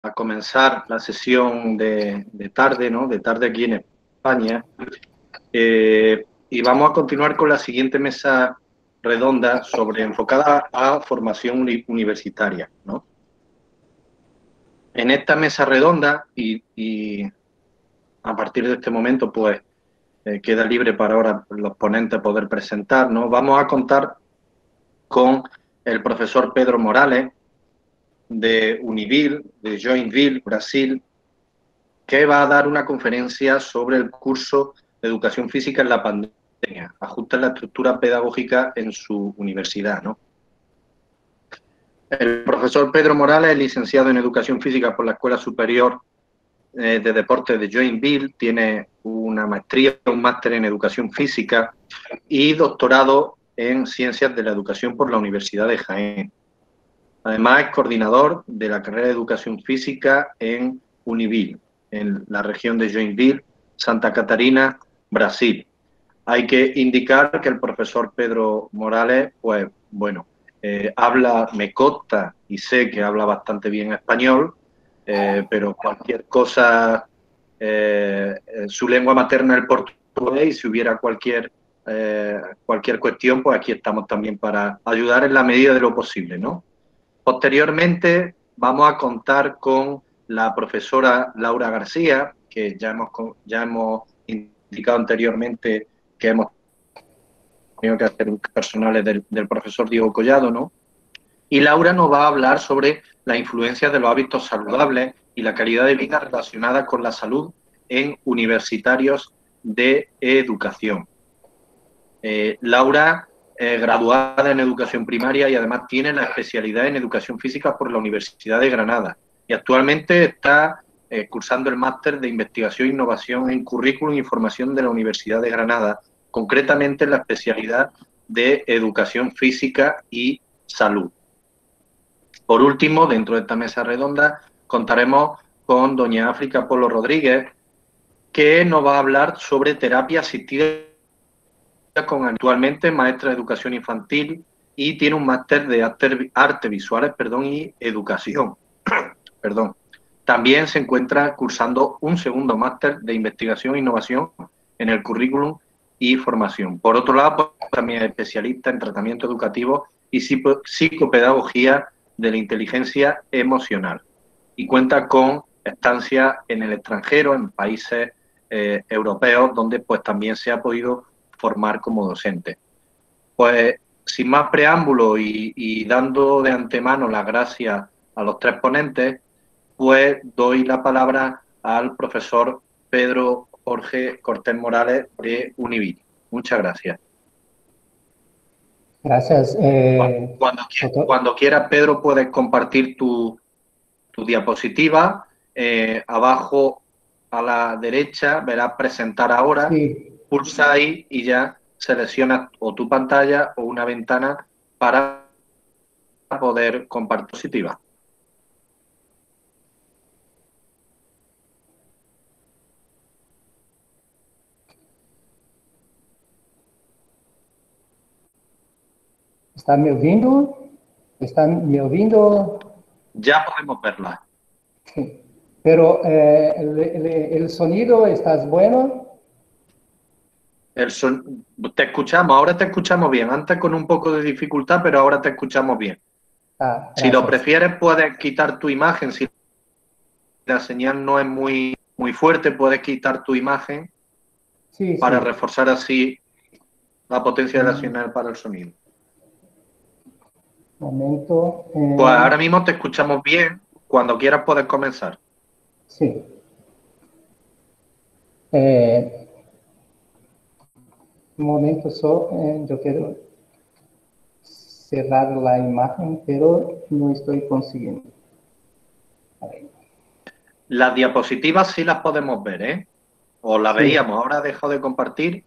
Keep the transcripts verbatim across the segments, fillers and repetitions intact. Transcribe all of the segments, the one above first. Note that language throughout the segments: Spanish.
a comenzar la sesión de, de tarde, ¿no? De tarde aquí en España. Eh, y vamos a continuar con la siguiente mesa redonda sobre enfocada a formación uni universitaria, ¿no? En esta mesa redonda, y, y a partir de este momento, pues, eh, queda libre para ahora los ponentes poder presentar, ¿no? Vamos a contar con el profesor Pedro Morales, de Univille, de Joinville, Brasil, que va a dar una conferencia sobre el curso de Educación Física en la pandemia, ajusta la estructura pedagógica en su universidad, ¿no? El profesor Pedro Morales es licenciado en Educación Física por la Escuela Superior eh, de Deportes de Joinville, tiene una maestría, un máster en Educación Física y doctorado en Ciencias de la Educación por la Universidad de Jaén. Además, es coordinador de la carrera de Educación Física en Univille, en la región de Joinville, Santa Catarina, Brasil. Hay que indicar que el profesor Pedro Morales, pues, bueno, eh, habla, me consta y sé que habla bastante bien español, eh, pero cualquier cosa, eh, su lengua materna es el portugués, y si hubiera cualquier, eh, cualquier cuestión, pues aquí estamos también para ayudar en la medida de lo posible, ¿no? Posteriormente vamos a contar con la profesora Laura García, que ya hemos, ya hemos indicado anteriormente que hemos tenido que hacer personales del, del profesor Diego Collado, ¿no? Y Laura nos va a hablar sobre la influencia de los hábitos saludables y la calidad de vida relacionada con la salud en universitarios de educación. Eh, Laura Eh, graduada en educación primaria y además tiene la especialidad en educación física por la Universidad de Granada y actualmente está eh, cursando el máster de investigación e innovación en currículum y formación de la Universidad de Granada, concretamente en la especialidad de educación física y salud. Por último, dentro de esta mesa redonda, contaremos con doña África Polo Rodríguez, que nos va a hablar sobre terapia asistida con actualmente maestra de educación infantil y tiene un máster de arte, arte visuales perdón, y educación. perdón. También se encuentra cursando un segundo máster de investigación e innovación en el currículum y formación. Por otro lado, pues, también es especialista en tratamiento educativo y psicopedagogía de la inteligencia emocional y cuenta con estancia en el extranjero, en países eh, europeos, donde pues también se ha podido formar como docente. Pues sin más preámbulo y, y dando de antemano las gracias a los tres ponentes, pues doy la palabra al profesor Pedro Jorge Cortés Morales de Univille. Muchas gracias. Gracias. Eh, cuando, cuando, cuando quieras, Pedro, puedes compartir tu, tu diapositiva. Eh, abajo a la derecha verás presentar ahora. Sí. Pulsa ahí y ya seleccionas o tu pantalla o una ventana para poder compartir diapositiva. ¿Están me ouvindo? ¿Están me ouvindo? Ya podemos verla. Pero eh, el, el, el sonido, ¿estás bueno? El son... Te escuchamos, ahora te escuchamos bien. Antes con un poco de dificultad, pero ahora te escuchamos bien. Ah, si lo prefieres, puedes quitar tu imagen. Si la señal no es muy, muy fuerte, puedes quitar tu imagen sí, para sí. reforzar así la potencia de la señal para el sonido. Momento. Eh... Pues ahora mismo te escuchamos bien. Cuando quieras puedes comenzar. Sí. Eh, un momento solo, eh, yo quiero cerrar la imagen, pero no estoy consiguiendo. A ver. Las diapositivas sí las podemos ver, ¿eh? O las sí. veíamos, ahora dejo de compartir.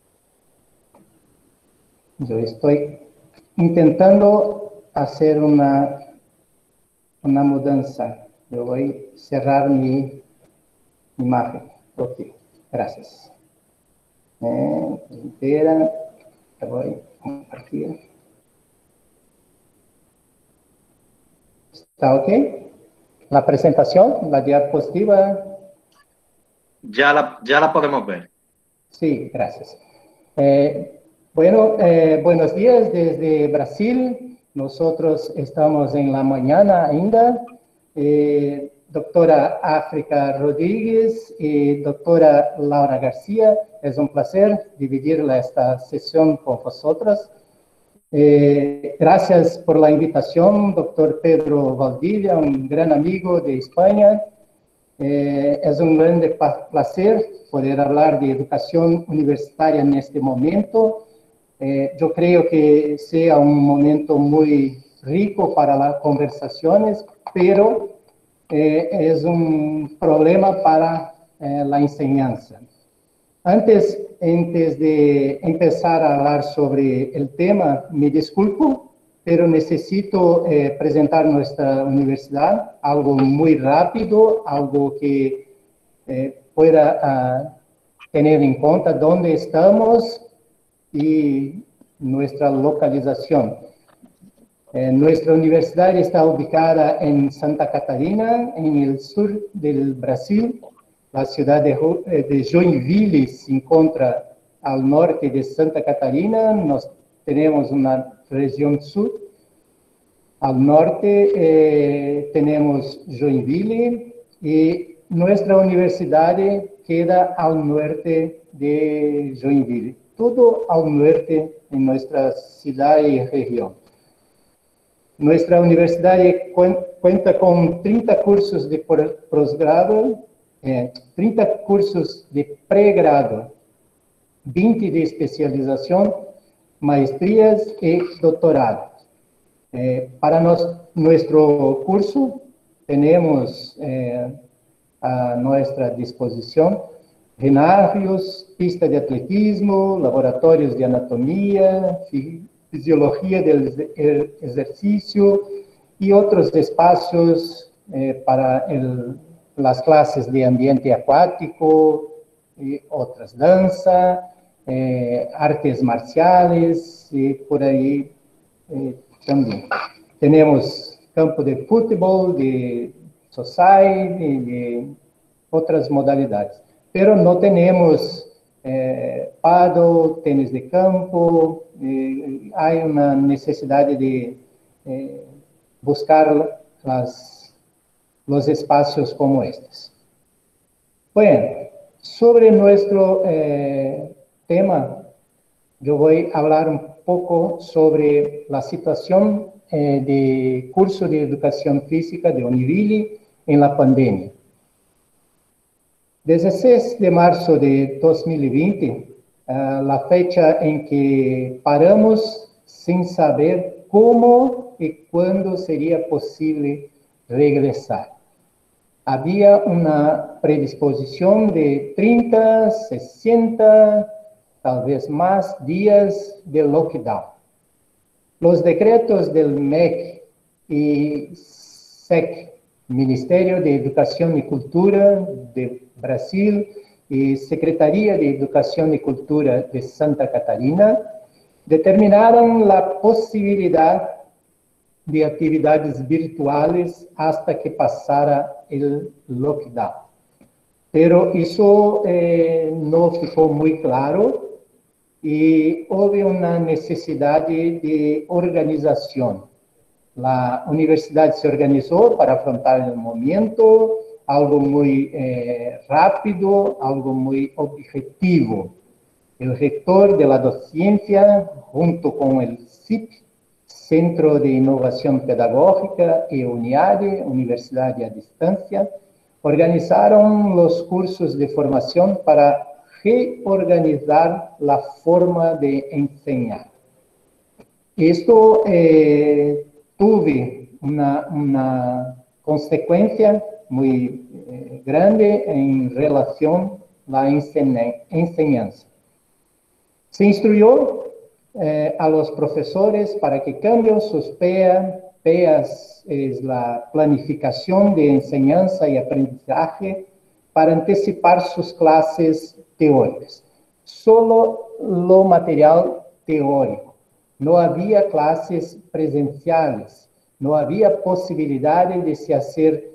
Yo estoy intentando hacer una, una mudanza. Yo voy a cerrar mi imagen. Ok, gracias. Eh, entera, la voy a compartir. ¿Está ok? la presentación, la diapositiva. Ya la, ya la podemos ver. Sí, gracias. Eh, bueno, eh, buenos días desde Brasil. Nosotros estamos en la mañana ainda. Eh, doctora África Rodríguez y doctora Laura García, es un placer dividir esta sesión con vosotros. Eh, gracias por la invitación, doctor Pedro Valdivia, un gran amigo de España. Eh, es un grande placer poder hablar de educación universitaria en este momento. Eh, yo creo que sea un momento muy rico para las conversaciones, pero eh, es un problema para eh, la enseñanza. Antes, antes de empezar a hablar sobre el tema, me disculpo, pero necesito eh, presentar nuestra universidad, algo muy rápido, algo que eh, pueda uh, tener en cuenta dónde estamos y nuestra localización. Eh, nuestra universidad está ubicada en Santa Catarina, en el sur del Brasil. La ciudad de, de Joinville se encuentra al norte de Santa Catarina. Nos tenemos una región sur. Al norte eh, tenemos Joinville y nuestra universidad queda al norte de Joinville. Todo al norte en nuestra ciudad y región. Nuestra universidad cuenta con treinta cursos de posgrado, eh, treinta cursos de pregrado, veinte de especialización, maestrías y doctorado. Eh, para nos, nuestro curso tenemos eh, a nuestra disposición ginásios, pista de atletismo, laboratorios de anatomía, fisiología del ejercicio y otros espacios eh, para el, las clases de ambiente acuático, y otras danza, eh, artes marciales y por ahí eh, también. Tenemos campo de fútbol, de society, de otras modalidades. Pero no tenemos eh, paddle, tenis de campo, eh, hay una necesidad de eh, buscar las, los espacios como estos. Bueno, sobre nuestro eh, tema, yo voy a hablar un poco sobre la situación eh, de curso de educación física de Univille en la pandemia. dieciséis de marzo de dos mil veinte, uh, la fecha en que paramos sin saber cómo y cuándo sería posible regresar. Había una predisposición de treinta, sesenta, tal vez más días de lockdown. Los decretos del M E C y S E C, Ministerio de Educación y Cultura de Brasil y Secretaría de Educación y Cultura de Santa Catarina, determinaron la posibilidad de actividades virtuales hasta que pasara el lockdown. Pero eso eh, no ficou muy claro y hubo una necesidad de, de organización. La universidad se organizó para afrontar el momento, algo muy eh, rápido, algo muy objetivo. El rector de la docencia, junto con el C I P, Centro de Innovación Pedagógica, y UNIADE, Universidad a Distancia, organizaron los cursos de formación para reorganizar la forma de enseñar. Esto eh, tuve una, una consecuencia muy eh, grande en relación a la enseñanza. Se instruyó eh, a los profesores para que cambien sus P E A. P E A es la planificación de enseñanza y aprendizaje para anticipar sus clases teóricas. Solo lo material teórico. No había clases presenciales. No había posibilidad de se hacer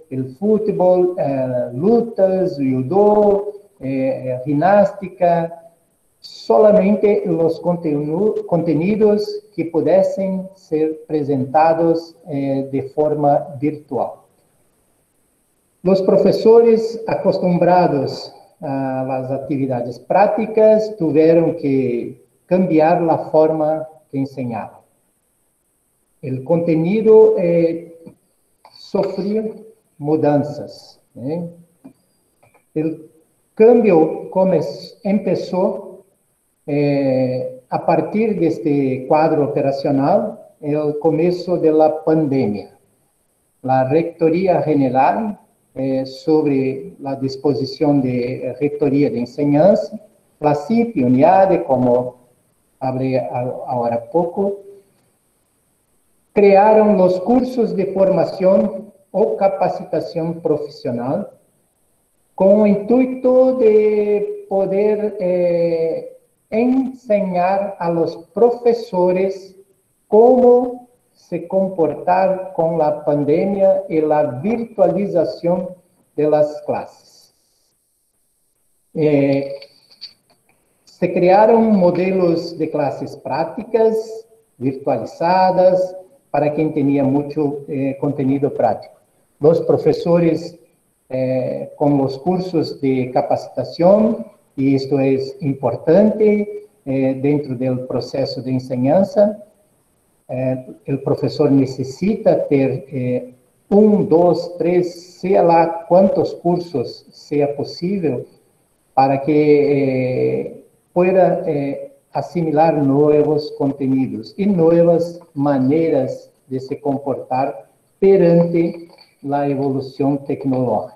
el fútbol, eh, lutas, judo, eh, gimnástica, solamente los contenu contenidos que pudiesen ser presentados eh, de forma virtual. Los profesores acostumbrados a las actividades prácticas tuvieron que cambiar la forma que enseñaban. El contenido eh, sufrió mudanzas. ¿eh? El cambio empezó eh, a partir de este cuadro operacional, el comienzo de la pandemia. La Rectoría General, eh, sobre la disposición de Rectoría de Enseñanza, la C I P, UNIADE, como hablé ahora poco, crearon los cursos de formación o capacitación profesional con el intuito de poder eh, enseñar a los profesores cómo se comportar con la pandemia y la virtualización de las clases. Eh, se crearon modelos de clases prácticas, virtualizadas, para quien tenía mucho eh, contenido práctico. Los profesores eh, con los cursos de capacitación, y esto es importante eh, dentro del proceso de enseñanza, eh, el profesor necesita ter eh, un, dos, tres, sea lá cuántos cursos sea posible para que eh, pueda eh, asimilar nuevos contenidos y nuevas maneras de se comportar perante la evolución tecnológica.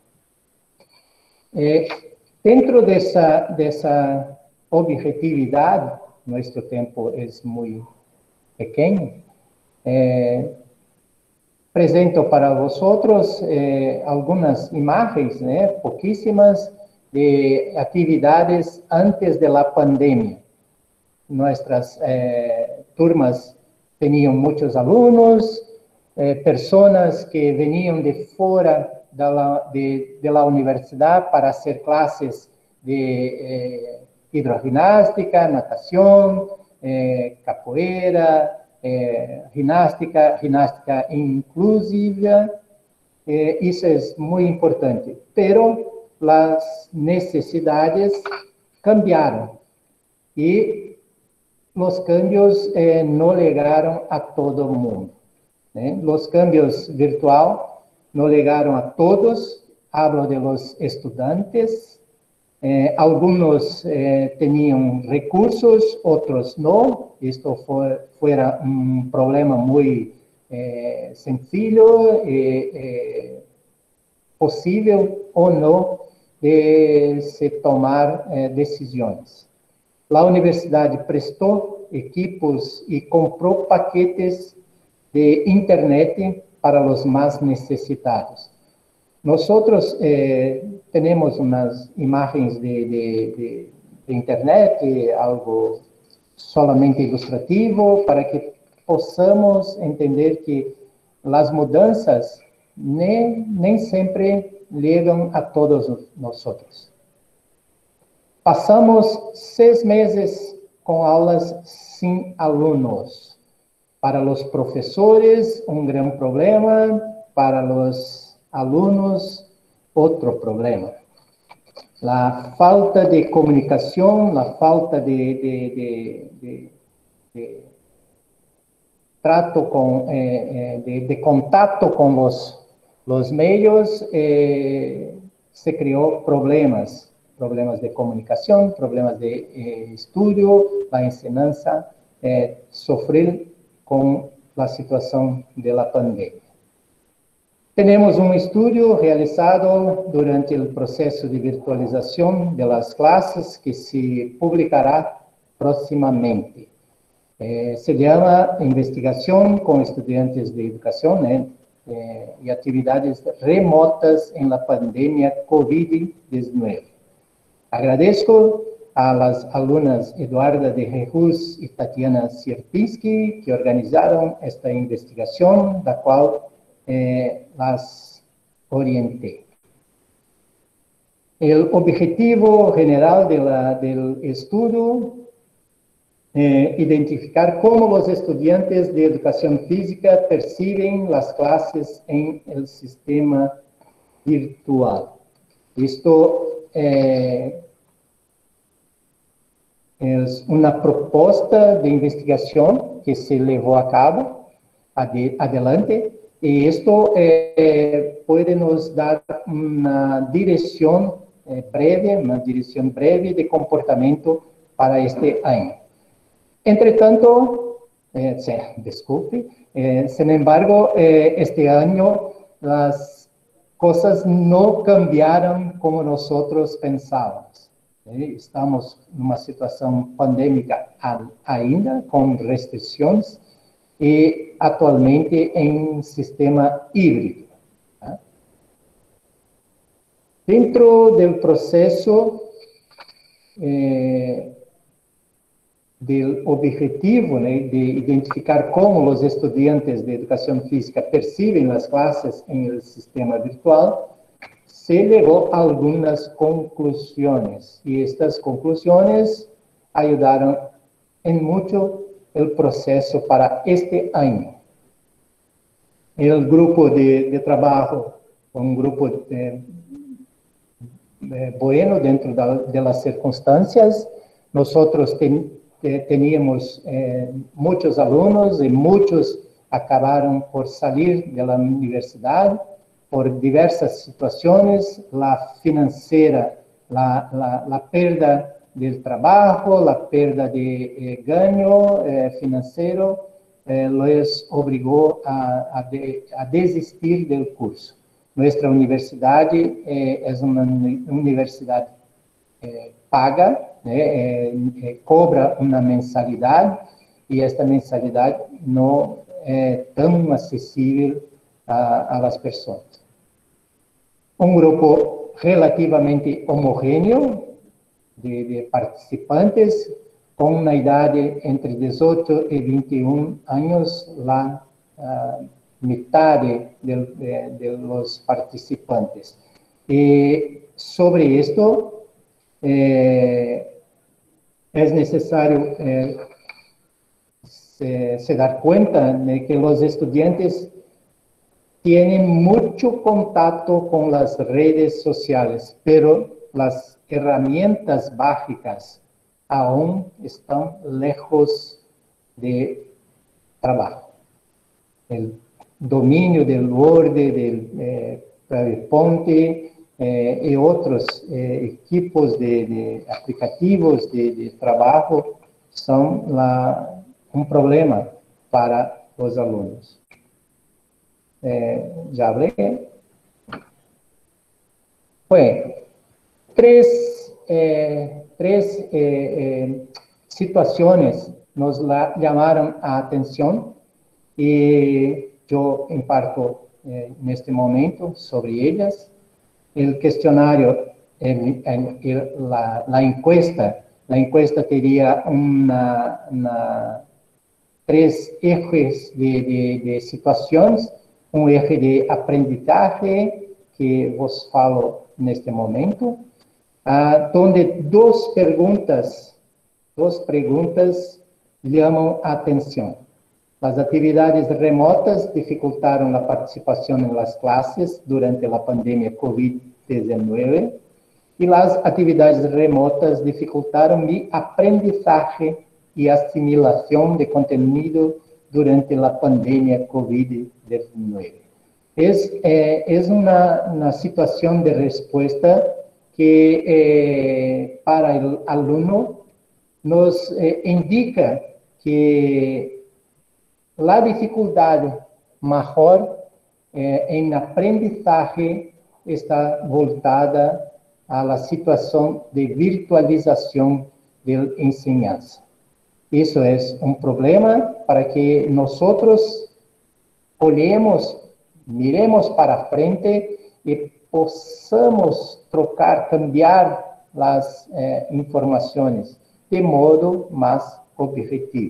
Eh, dentro de esa, de esa objetividad, nuestro tiempo es muy pequeño, eh, presento para vosotros eh, algunas imágenes, eh, poquísimas, de actividades antes de la pandemia. Nuestras eh, turmas tenían muchos alumnos, eh, personas que venían de fuera de la, de, de la universidad para hacer clases de eh, hidroginástica, natación, eh, capoeira, eh, ginástica, ginástica inclusiva. Eh, eso es muy importante, pero las necesidades cambiaron y los cambios eh, no llegaron a todo el mundo. ¿eh? Los cambios virtual no llegaron a todos, hablo de los estudiantes, eh, algunos eh, tenían recursos, otros no, esto fue, fuera un problema muy eh, sencillo, eh, eh, posible o no de se tomar eh, decisiones. La universidad prestó equipos y compró paquetes de internet para los más necesitados. Nosotros eh, tenemos unas imágenes de, de, de, de internet, algo solamente ilustrativo, para que possamos entender que las mudanças nem, nem sempre llegan a todos nosotros. Pasamos seis meses con aulas sin alumnos. Para los profesores, un gran problema. Para los alumnos, otro problema. La falta de comunicación, la falta de, de, de, de, de trato con, eh, de, de contacto con los, los medios, eh, se creó problemas, problemas de comunicación, problemas de eh, estudio, la enseñanza, eh, sufrir con la situación de la pandemia. Tenemos un estudio realizado durante el proceso de virtualización de las clases que se publicará próximamente. Eh, se llama Investigación con estudiantes de educación eh, eh, y actividades remotas en la pandemia COVID diecinueve. Agradezco a las alumnas Eduarda de Jesús y Tatiana Sierpinski que organizaron esta investigación, la cual eh, las orienté. El objetivo general de la, del estudio Eh, identificar cómo los estudiantes de educación física perciben las clases en el sistema virtual. Esto eh, es una propuesta de investigación que se llevó a cabo ade adelante y esto eh, puede nos dar una dirección eh, breve, una dirección breve de comportamiento para este año. Entre tanto, eh, sí, disculpe, eh, sin embargo, eh, este año las cosas no cambiaron como nosotros pensábamos. ¿eh? Estamos en una situación pandémica ainda, con restricciones, y actualmente en un sistema híbrido. ¿eh? Dentro del proceso, eh, del objetivo né, de identificar como os estudantes de educação física percebem as classes em sistema virtual, se levou a algumas conclusões. E estas conclusões ajudaram em muito o processo para este ano. O grupo de, de trabalho, um grupo de, de, bueno dentro da, das circunstâncias, nós ten, teníamos eh, muchos alumnos y muchos acabaron por salir de la universidad por diversas situaciones, la financiera, la, la, la pérdida del trabajo, la pérdida de eh, gano eh, financiero, eh, les obligó a, a, de, a desistir del curso. Nuestra universidad eh, es una universidad eh, paga, Eh, eh, cobra una mensalidad y esta mensalidad no es tan accesible a, a las personas. Un grupo relativamente homogéneo de, de participantes con una edad entre dieciocho y veintiún años, la uh, mitad de, de, de los participantes. Y sobre esto, eh, es necesario eh, se, se dar cuenta de que los estudiantes tienen mucho contacto con las redes sociales, pero las herramientas básicas aún están lejos de trabajo. El dominio del Word, del eh, PowerPoint, Eh, y otros eh, equipos de, de aplicativos de, de trabajo son la, un problema para los alumnos. Eh, ya hablé. Bueno, tres, eh, tres eh, eh, situaciones nos la llamaron a atención y yo imparto eh, en este momento sobre ellas. El cuestionario, el, el, el, la, la encuesta, la encuesta tenía una, una, tres ejes de, de, de situaciones, un eje de aprendizaje que vos falo en este momento, uh, donde dos preguntas, dos preguntas llaman atención. Las actividades remotas dificultaron la participación en las clases durante la pandemia COVID diecinueve y las actividades remotas dificultaron mi aprendizaje y asimilación de contenido durante la pandemia COVID diecinueve. Es, eh, es una, una situación de respuesta que eh, para el alumno nos eh, indica que la dificultad mayor eh, en aprendizaje está voltada a la situación de virtualización de la enseñanza. Eso es un problema para que nosotros olhemos, miremos para frente y possamos trocar, cambiar las eh, informaciones de modo más objetivo.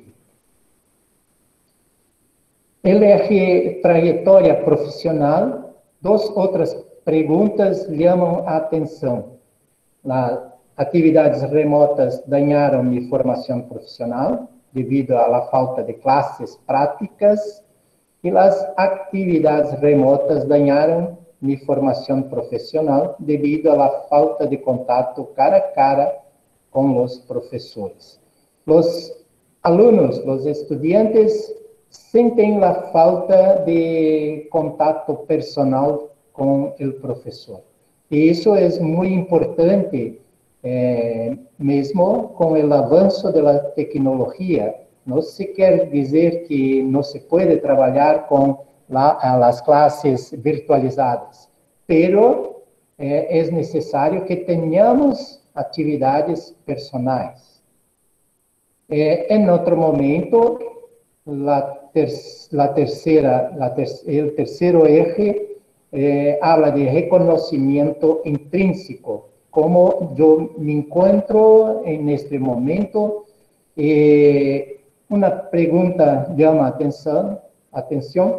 El eje trayectoria profesional, dos otras preguntas llaman a atención. Las actividades remotas dañaron mi formación profesional debido a la falta de clases prácticas y las actividades remotas dañaron mi formación profesional debido a la falta de contacto cara a cara con los profesores. Los alumnos, los estudiantes, sienten la falta de contacto personal con el profesor. Y eso es muy importante, eh, mesmo con el avance de la tecnología. No se quiere decir que no se puede trabajar con la, las clases virtualizadas, pero eh, es necesario que tengamos actividades personales. Eh, en otro momento, la, ter la tercera, la ter el tercero eje eh, habla de reconocimiento intrínseco, cómo yo me encuentro en este momento. Eh, una pregunta llama atención, atención,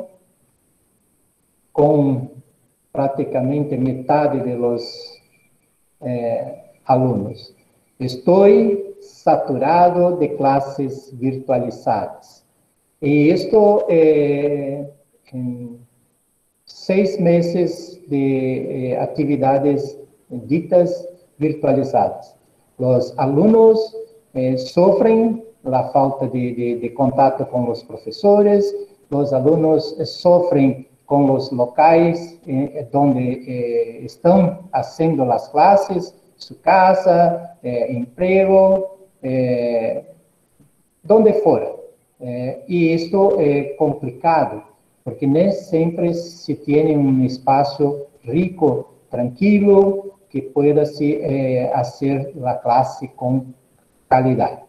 con prácticamente mitad de los eh, alumnos. Estoy saturado de clases virtualizadas. Y esto, eh, en seis meses de eh, actividades ditas virtualizadas. Los alumnos eh, sufren la falta de, de, de contacto con los profesores, los alumnos eh, sufren con los locales eh, donde eh, están haciendo las clases, su casa, eh, empleo, eh, donde fuera. Eh, y esto es complicado, porque no siempre se tiene un espacio rico, tranquilo, que pueda se, eh, hacer la clase con calidad.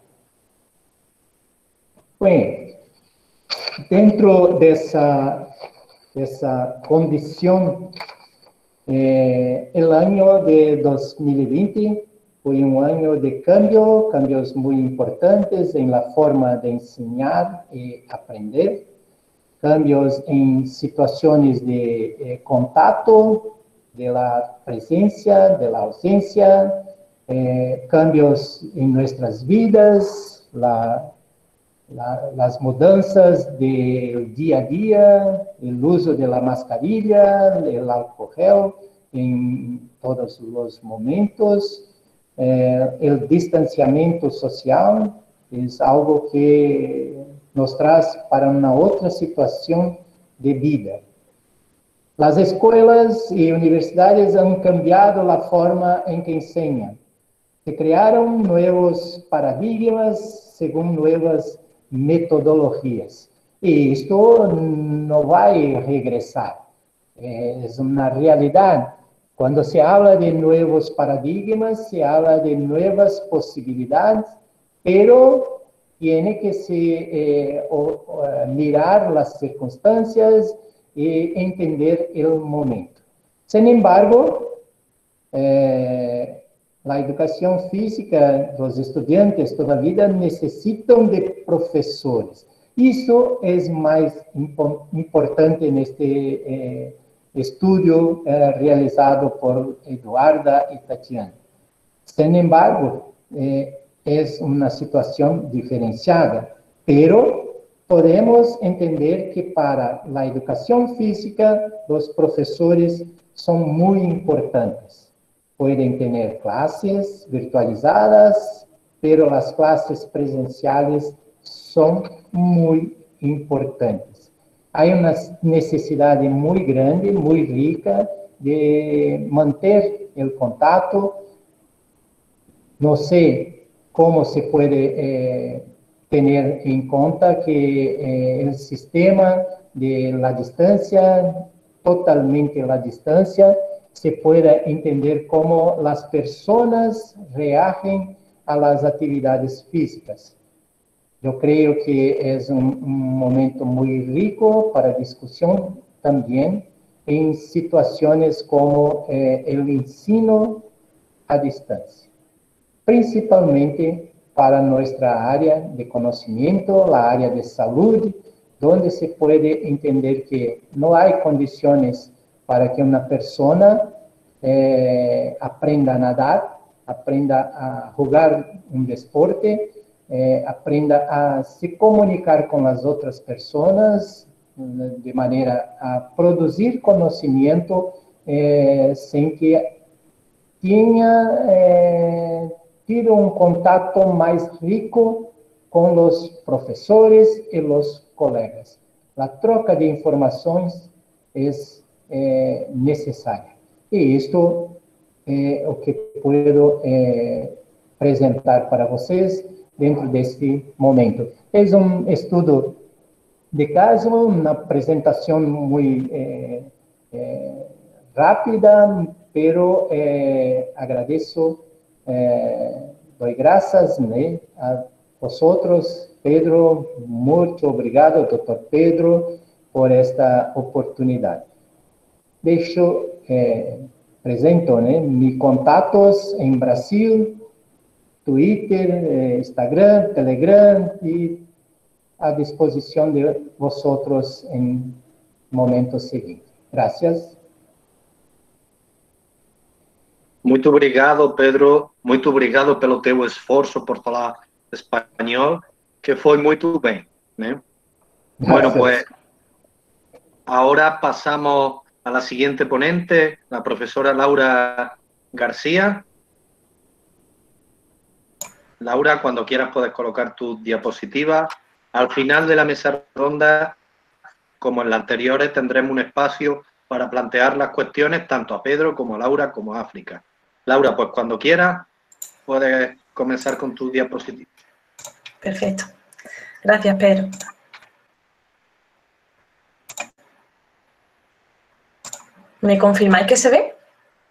Bueno, dentro de esa, de esa condición, eh, el año de dos mil veinte fue un año de cambio, cambios muy importantes en la forma de enseñar y aprender, cambios en situaciones de eh, contacto, de la presencia, de la ausencia, eh, cambios en nuestras vidas, la, la, las mudanzas del día a día, el uso de la mascarilla, el alcohol gel en todos los momentos. Eh, el distanciamiento social es algo que nos trae para una otra situación de vida. Las escuelas y universidades han cambiado la forma en que enseñan. Se crearon nuevos paradigmas según nuevas metodologías. Y esto no va a regresar. Eh, es una realidad. Cuando se habla de nuevos paradigmas, se habla de nuevas posibilidades, pero tiene que se, eh, o, o, mirar las circunstancias y entender el momento. Sin embargo, eh, la educación física, los estudiantes todavía necesitan de profesores. Eso es más impo importante en este eh, estudio eh, realizado por Eduarda y Tatiana. Sin embargo, eh, es una situación diferenciada, pero podemos entender que para la educación física los profesores son muy importantes. Pueden tener clases virtualizadas, pero las clases presenciales son muy importantes. Hay una necesidad muy grande, muy rica de mantener el contacto. No sé cómo se puede eh, tener en cuenta que eh, el sistema de la distancia, totalmente la distancia, se pueda entender cómo las personas reaccionan a las actividades físicas. Yo creo que es un, un momento muy rico para discusión también en situaciones como eh, el ensino a distancia, principalmente para nuestra área de conocimiento, la área de salud, donde se puede entender que no hay condiciones para que una persona eh, aprenda a nadar, aprenda a jugar un deporte, eh, aprenda a se comunicar con las otras personas, de manera a producir conocimiento eh, sin que tenha eh, tido um contato mais rico com os professores e os colegas. A troca de informações é eh, necessária. E isto é o que puedo eh, apresentar para vocês dentro deste momento. É um estudo de caso, uma apresentação muito eh, eh, rápida, pero eh, agradeço, eh, doy graças né, a vosotros, Pedro, muito obrigado, doutor Pedro, por esta oportunidade. Deixo, eh, apresento né, meus contatos em Brasil, Twitter, eh, Instagram, Telegram e à disposição de vosotros em momento seguinte. Gracias. Muito obrigado, Pedro. Muito obrigado pelo teu esforço por falar espanhol, que foi muito bem, né? Bueno, pues ahora pasamos a la siguiente ponente, la profesora Laura García. Laura, cuando quieras puedes colocar tu diapositiva. Al final de la mesa redonda, como en las anteriores, tendremos un espacio para plantear las cuestiones tanto a Pedro como a Laura como a África. Laura, pues cuando quieras puedes comenzar con tu diapositiva. Perfecto. Gracias, Pedro. ¿Me confirmáis que se ve?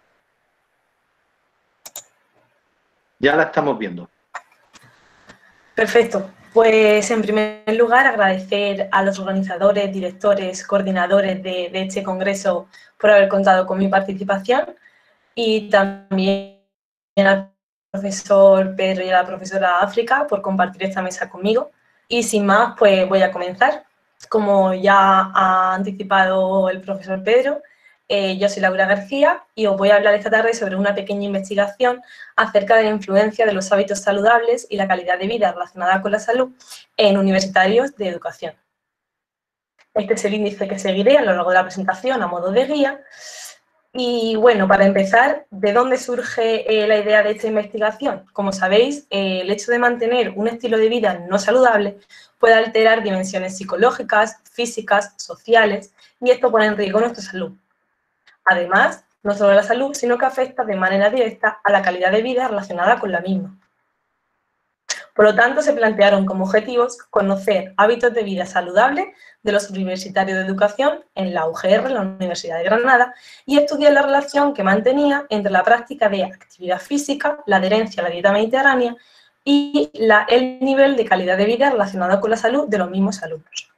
Ya la estamos viendo. Perfecto. Pues, en primer lugar, agradecer a los organizadores, directores, coordinadores de, de este congreso por haber contado con mi participación y también al profesor Pedro y a la profesora África por compartir esta mesa conmigo. Y sin más, pues voy a comenzar. Como ya ha anticipado el profesor Pedro, Eh, yo soy Laura García y os voy a hablar esta tarde sobre una pequeña investigación acerca de la influencia de los hábitos saludables y la calidad de vida relacionada con la salud en universitarios de educación. Este es el índice que seguiré a lo largo de la presentación a modo de guía. Y bueno, para empezar, ¿de dónde surge eh, la idea de esta investigación? Como sabéis, eh, el hecho de mantener un estilo de vida no saludable puede alterar dimensiones psicológicas, físicas, sociales, y esto pone en riesgo nuestra salud. Además, no solo a la salud, sino que afecta de manera directa a la calidad de vida relacionada con la misma. Por lo tanto, se plantearon como objetivos conocer hábitos de vida saludables de los universitarios de educación en la U G R, la Universidad de Granada, y estudiar la relación que mantenía entre la práctica de actividad física, la adherencia a la dieta mediterránea y la, el nivel de calidad de vida relacionado con la salud de los mismos alumnos.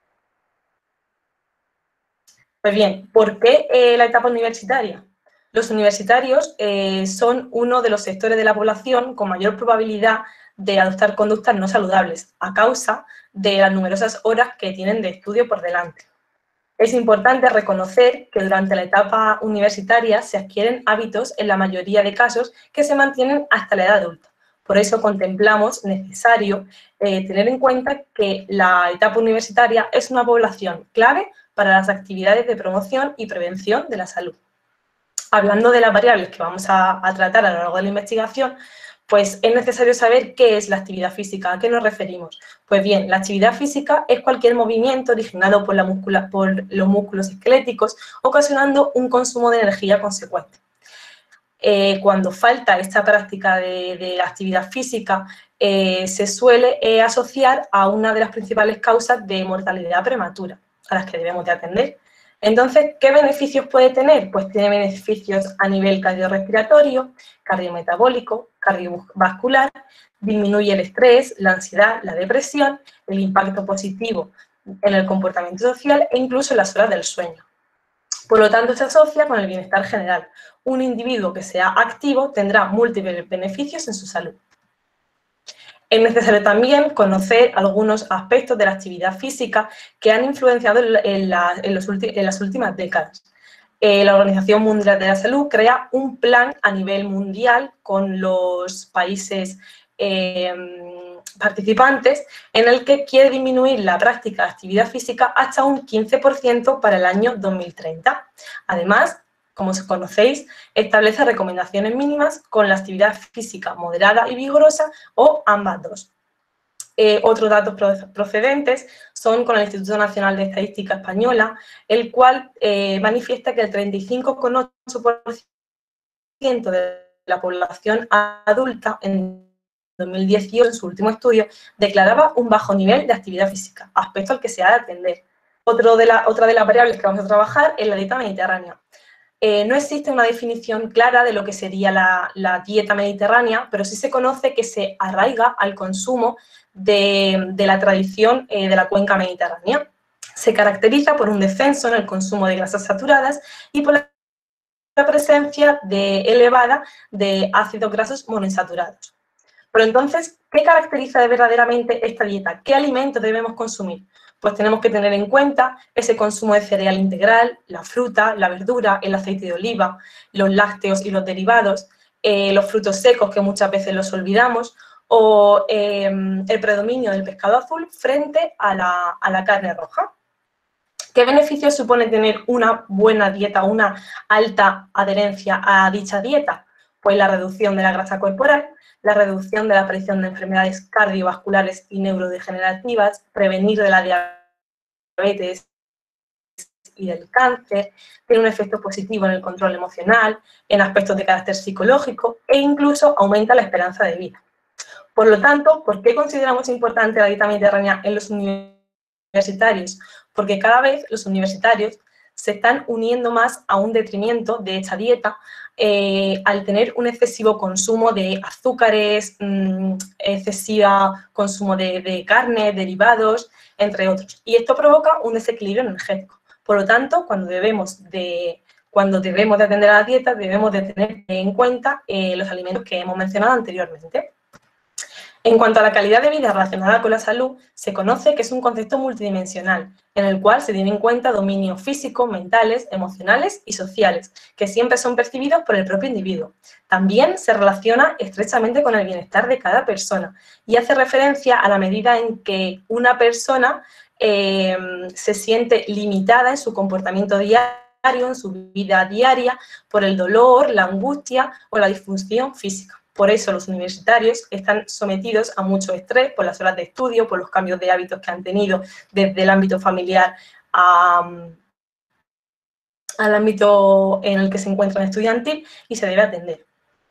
Pues bien, ¿por qué eh, la etapa universitaria? Los universitarios eh, son uno de los sectores de la población con mayor probabilidad de adoptar conductas no saludables a causa de las numerosas horas que tienen de estudio por delante. Es importante reconocer que durante la etapa universitaria se adquieren hábitos en la mayoría de casos que se mantienen hasta la edad adulta. Por eso contemplamos necesario eh, tener en cuenta que la etapa universitaria es una población clave para las actividades de promoción y prevención de la salud. Hablando de las variables que vamos a, a tratar a lo largo de la investigación, pues es necesario saber qué es la actividad física, a qué nos referimos. Pues bien, la actividad física es cualquier movimiento originado por, la muscula, por los músculos esqueléticos, ocasionando un consumo de energía consecuente. Eh, cuando falta esta práctica de, de actividad física, eh, se suele eh, asociar a una de las principales causas de mortalidad prematura, a las que debemos de atender. Entonces, ¿qué beneficios puede tener? Pues tiene beneficios a nivel cardiorrespiratorio, cardiometabólico, cardiovascular, disminuye el estrés, la ansiedad, la depresión, el impacto positivo en el comportamiento social e incluso en las horas del sueño. Por lo tanto, se asocia con el bienestar general. Un individuo que sea activo tendrá múltiples beneficios en su salud. Es necesario también conocer algunos aspectos de la actividad física que han influenciado en, la, en, los ulti, en las últimas décadas. eh, la Organización Mundial de la Salud crea un plan a nivel mundial con los países eh, participantes en el que quiere disminuir la práctica de actividad física hasta un quince por ciento para el año dos mil treinta. Además, como conocéis, establece recomendaciones mínimas con la actividad física moderada y vigorosa o ambas dos. Eh, otros datos procedentes son con el Instituto Nacional de Estadística Española, el cual eh, manifiesta que el treinta y cinco coma ocho por ciento de la población adulta en dos mil dieciocho, en su último estudio, declaraba un bajo nivel de actividad física, aspecto al que se ha de atender. Otro de la, otra de las variables que vamos a trabajar es la dieta mediterránea. Eh, no existe una definición clara de lo que sería la, la dieta mediterránea, pero sí se conoce que se arraiga al consumo de, de la tradición eh, de la cuenca mediterránea. Se caracteriza por un descenso en el consumo de grasas saturadas y por la la presencia de, elevada de ácidos grasos monoinsaturados. Pero entonces, ¿qué caracteriza de verdaderamente esta dieta? ¿Qué alimentos debemos consumir? Pues tenemos que tener en cuenta ese consumo de cereal integral, la fruta, la verdura, el aceite de oliva, los lácteos y los derivados, eh, los frutos secos, que muchas veces los olvidamos, o eh, el predominio del pescado azul frente a la, a la carne roja. ¿Qué beneficios supone tener una buena dieta, una alta adherencia a dicha dieta? Pues la reducción de la grasa corporal, la reducción de la aparición de enfermedades cardiovasculares y neurodegenerativas, prevenir de la diabetes y del cáncer, tiene un efecto positivo en el control emocional, en aspectos de carácter psicológico e incluso aumenta la esperanza de vida. Por lo tanto, ¿por qué consideramos importante la dieta mediterránea en los universitarios? Porque cada vez los universitarios se están uniendo más a un detrimento de esta dieta eh, al tener un excesivo consumo de azúcares, mmm, excesivo consumo de, de carne, derivados, entre otros. Y esto provoca un desequilibrio energético. Por lo tanto, cuando debemos de, cuando debemos de atender a la dieta, debemos de tener en cuenta eh, los alimentos que hemos mencionado anteriormente. En cuanto a la calidad de vida relacionada con la salud, se conoce que es un concepto multidimensional, en el cual se tienen en cuenta dominios físicos, mentales, emocionales y sociales, que siempre son percibidos por el propio individuo. También se relaciona estrechamente con el bienestar de cada persona y hace referencia a la medida en que una persona eh, se siente limitada en su comportamiento diario, en su vida diaria, por el dolor, la angustia o la disfunción física. Por eso los universitarios están sometidos a mucho estrés por las horas de estudio, por los cambios de hábitos que han tenido desde el ámbito familiar a, al ámbito en el que se encuentran estudiantil y se debe atender.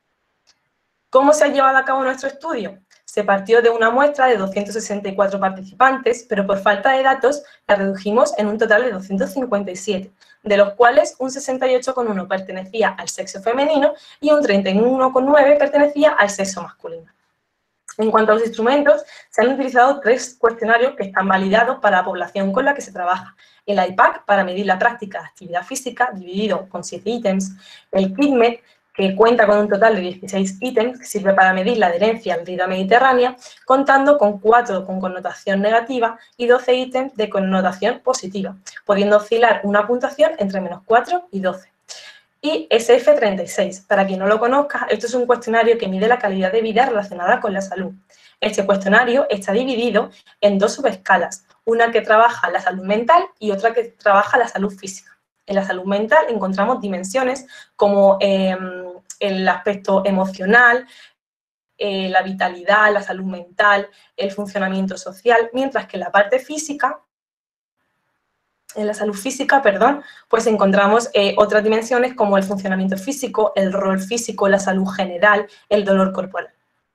¿Cómo se ha llevado a cabo nuestro estudio? Se partió de una muestra de doscientos sesenta y cuatro participantes, pero por falta de datos la redujimos en un total de doscientos cincuenta y siete, de los cuales un sesenta y ocho coma uno pertenecía al sexo femenino y un treinta y uno coma nueve pertenecía al sexo masculino. En cuanto a los instrumentos, se han utilizado tres cuestionarios que están validados para la población con la que se trabaja. El I PAC, para medir la práctica de actividad física, dividido con siete ítems. El KIDMET, que cuenta con un total de dieciséis ítems, que sirve para medir la adherencia a la dieta mediterránea, contando con cuatro con connotación negativa y doce ítems de connotación positiva, pudiendo oscilar una puntuación entre menos cuatro y doce. Y S F treinta y seis, para quien no lo conozca, esto es un cuestionario que mide la calidad de vida relacionada con la salud. Este cuestionario está dividido en dos subescalas, una que trabaja la salud mental y otra que trabaja la salud física. En la salud mental encontramos dimensiones como eh, el aspecto emocional, eh, la vitalidad, la salud mental, el funcionamiento social, mientras que en la parte física, en la salud física, perdón, pues encontramos eh, otras dimensiones como el funcionamiento físico, el rol físico, la salud general, el dolor corporal.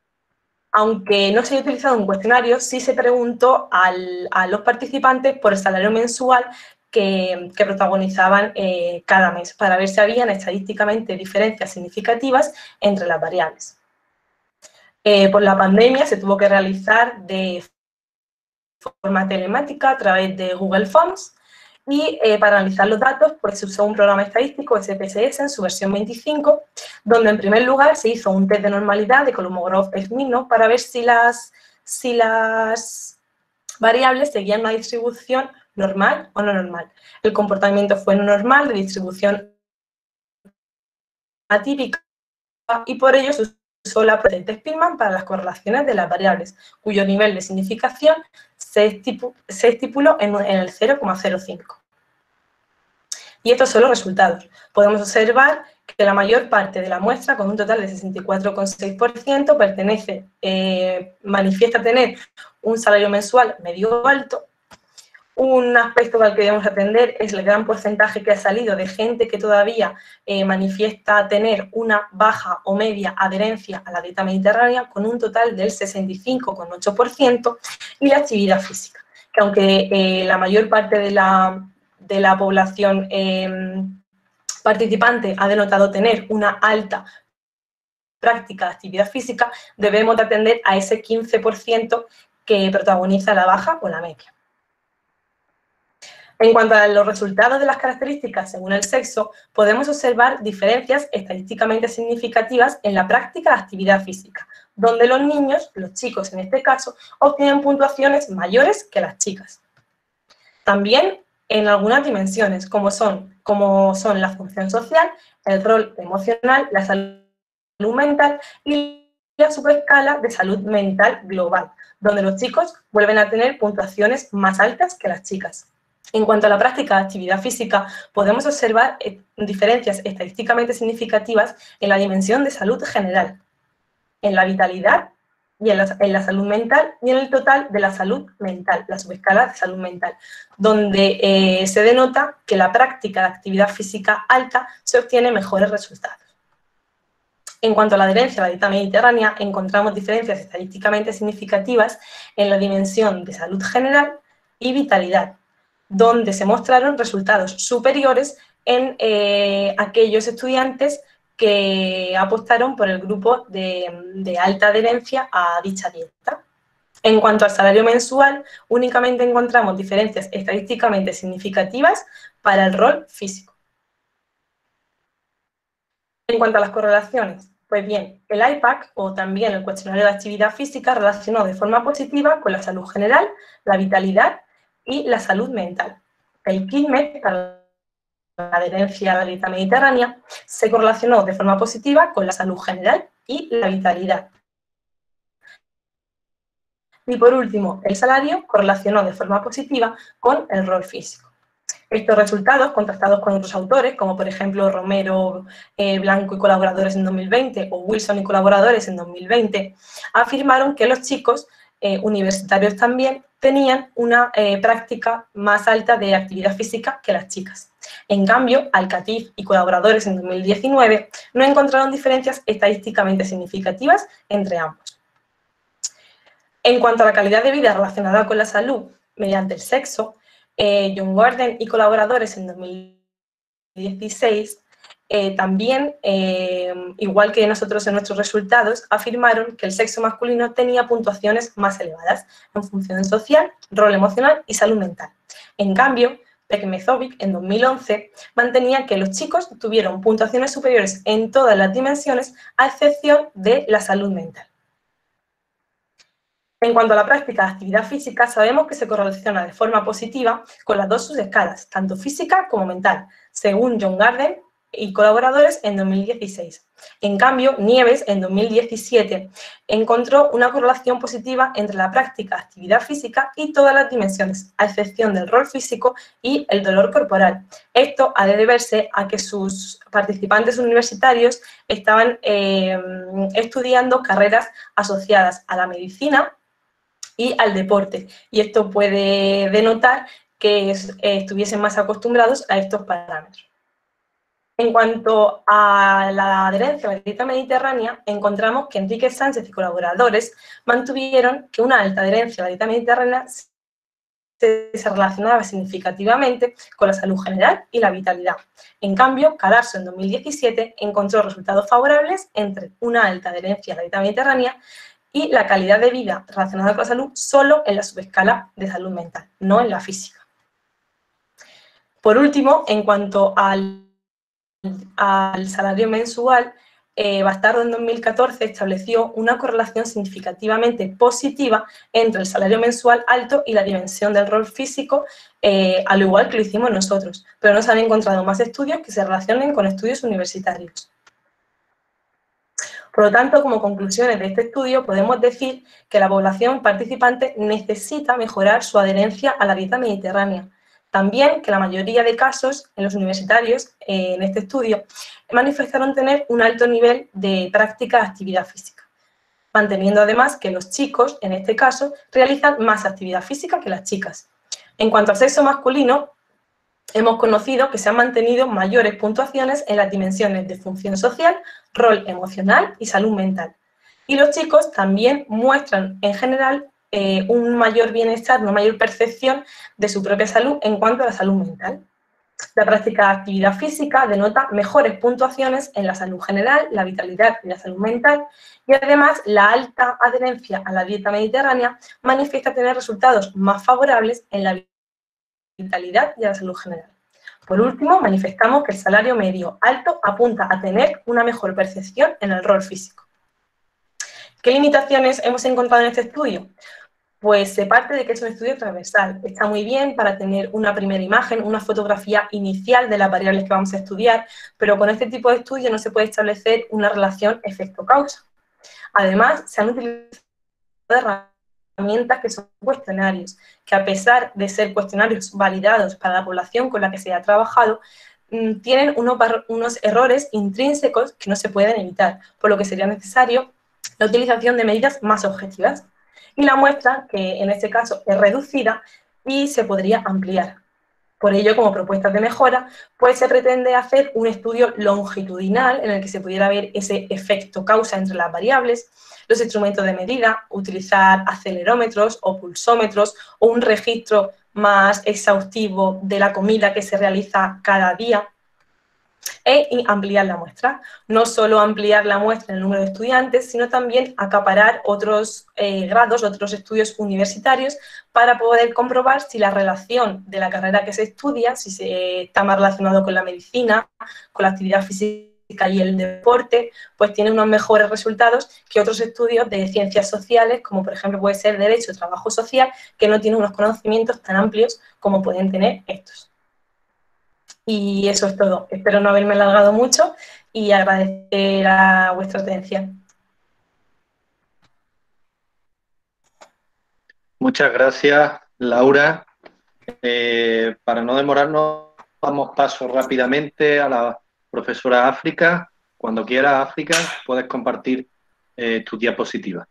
Aunque no se haya utilizado un cuestionario, sí se preguntó al, a los participantes por el salario mensual que, que protagonizaban eh, cada mes, para ver si habían estadísticamente diferencias significativas entre las variables. Eh, por la pandemia se tuvo que realizar de forma telemática a través de Google Forms y eh, para analizar los datos pues se usó un programa estadístico, S P S S, en su versión veinticinco, donde en primer lugar se hizo un test de normalidad de Kolmogorov-Smirnov para ver si las, si las variables seguían una distribución normal o no normal. El comportamiento fue no normal, de distribución atípica y por ello se usó la prueba de Spearman para las correlaciones de las variables, cuyo nivel de significación se, estipu se estipuló en, en el cero coma cero cinco. Y estos son los resultados. Podemos observar que la mayor parte de la muestra, con un total de sesenta y cuatro coma seis por ciento, pertenece, eh, manifiesta tener un salario mensual medio alto. Un aspecto al que debemos atender es el gran porcentaje que ha salido de gente que todavía eh, manifiesta tener una baja o media adherencia a la dieta mediterránea, con un total del sesenta y cinco coma ocho por ciento, y la actividad física, que aunque eh, la mayor parte de la, de la población eh, participante ha denotado tener una alta práctica de actividad física, debemos de atender a ese quince por ciento que protagoniza la baja o la media. En cuanto a los resultados de las características según el sexo, podemos observar diferencias estadísticamente significativas en la práctica de actividad física, donde los niños, los chicos en este caso, obtienen puntuaciones mayores que las chicas. También en algunas dimensiones, como son, como son la función social, el rol emocional, la salud mental y la subescala de salud mental global, donde los chicos vuelven a tener puntuaciones más altas que las chicas. En cuanto a la práctica de actividad física, podemos observar diferencias estadísticamente significativas en la dimensión de salud general, en la vitalidad y en la, en la salud mental y en el total de la salud mental, la subescala de salud mental, donde eh, se denota que la práctica de actividad física alta se obtiene mejores resultados. En cuanto a la adherencia a la dieta mediterránea, encontramos diferencias estadísticamente significativas en la dimensión de salud general y vitalidad, donde se mostraron resultados superiores en eh, aquellos estudiantes que apostaron por el grupo de, de alta adherencia a dicha dieta. En cuanto al salario mensual, únicamente encontramos diferencias estadísticamente significativas para el rol físico. En cuanto a las correlaciones, pues bien, el I PAC, o también el cuestionario de actividad física, relacionó de forma positiva con la salud general, la vitalidad y la salud mental. El KIDMET, para la adherencia a la dieta mediterránea, se correlacionó de forma positiva con la salud general y la vitalidad. Y por último, el salario correlacionó de forma positiva con el rol físico. Estos resultados, contrastados con otros autores, como por ejemplo Romero, eh, Blanco y colaboradores en dos mil veinte o Wilson y colaboradores en dos mil veinte, afirmaron que los chicos eh, universitarios también tenían una eh, práctica más alta de actividad física que las chicas. En cambio, Al-Khatif y colaboradores en dos mil diecinueve no encontraron diferencias estadísticamente significativas entre ambos. En cuanto a la calidad de vida relacionada con la salud mediante el sexo, eh, John Warden y colaboradores en dos mil dieciséis eh, también, eh, igual que nosotros en nuestros resultados, afirmaron que el sexo masculino tenía puntuaciones más elevadas en función social, rol emocional y salud mental. En cambio, Pekmezovic en dos mil once mantenía que los chicos tuvieron puntuaciones superiores en todas las dimensiones, a excepción de la salud mental. En cuanto a la práctica de actividad física, sabemos que se correlaciona de forma positiva con las dos subescalas, tanto física como mental, según John Warden y colaboradores en dos mil dieciséis. En cambio, Nieves, en dos mil diecisiete, encontró una correlación positiva entre la práctica de actividad física y todas las dimensiones, a excepción del rol físico y el dolor corporal. Esto ha de deberse a que sus participantes universitarios estaban eh, estudiando carreras asociadas a la medicina y al deporte, y esto puede denotar que es, eh, estuviesen más acostumbrados a estos parámetros. En cuanto a la adherencia a la dieta mediterránea, encontramos que Enrique Sánchez y colaboradores mantuvieron que una alta adherencia a la dieta mediterránea se, se relacionaba significativamente con la salud general y la vitalidad. En cambio, Calarso en dos mil diecisiete encontró resultados favorables entre una alta adherencia a la dieta mediterránea y la calidad de vida relacionada con la salud solo en la subescala de salud mental, no en la física. Por último, en cuanto al, al salario mensual, eh, Bastardo en dos mil catorce estableció una correlación significativamente positiva entre el salario mensual alto y la dimensión del rol físico, eh, al igual que lo hicimos nosotros, pero no se han encontrado más estudios que se relacionen con estudios universitarios. Por lo tanto, como conclusiones de este estudio, podemos decir que la población participante necesita mejorar su adherencia a la dieta mediterránea. También que la mayoría de casos en los universitarios, eh, en este estudio, manifestaron tener un alto nivel de práctica de actividad física, manteniendo además que los chicos, en este caso, realizan más actividad física que las chicas. En cuanto al sexo masculino, hemos conocido que se han mantenido mayores puntuaciones en las dimensiones de función social, rol emocional y salud mental. Y los chicos también muestran, en general, eh, un mayor bienestar, una mayor percepción de su propia salud en cuanto a la salud mental. La práctica de actividad física denota mejores puntuaciones en la salud general, la vitalidad y la salud mental, y además la alta adherencia a la dieta mediterránea manifiesta tener resultados más favorables en la vitalidad y a la salud general. Por último, manifestamos que el salario medio alto apunta a tener una mejor percepción en el rol físico. ¿Qué limitaciones hemos encontrado en este estudio? Pues se parte de que es un estudio transversal. Está muy bien para tener una primera imagen, una fotografía inicial de las variables que vamos a estudiar, pero con este tipo de estudio no se puede establecer una relación efecto-causa. Además, se han utilizado herramientas que son cuestionarios, que a pesar de ser cuestionarios validados para la población con la que se ha trabajado, tienen unos, unos errores intrínsecos que no se pueden evitar, por lo que sería necesario la utilización de medidas más objetivas. Y la muestra, que en este caso es reducida y se podría ampliar. Por ello, como propuestas de mejora, pues se pretende hacer un estudio longitudinal en el que se pudiera ver ese efecto causa entre las variables, los instrumentos de medida, utilizar acelerómetros o pulsómetros o un registro más exhaustivo de la comida que se realiza cada día, e ampliar la muestra. No solo ampliar la muestra en el número de estudiantes, sino también acaparar otros eh, grados, otros estudios universitarios para poder comprobar si la relación de la carrera que se estudia, si se está más relacionado con la medicina, con la actividad física y el deporte, pues tiene unos mejores resultados que otros estudios de ciencias sociales, como por ejemplo puede ser Derecho o Trabajo Social, que no tienen unos conocimientos tan amplios como pueden tener estos. Y eso es todo. Espero no haberme alargado mucho y agradecer a vuestra atención. Muchas gracias, Laura. Eh, para no demorarnos, damos paso rápidamente a la profesora África. Cuando quieras, África, puedes compartir eh, tu diapositiva.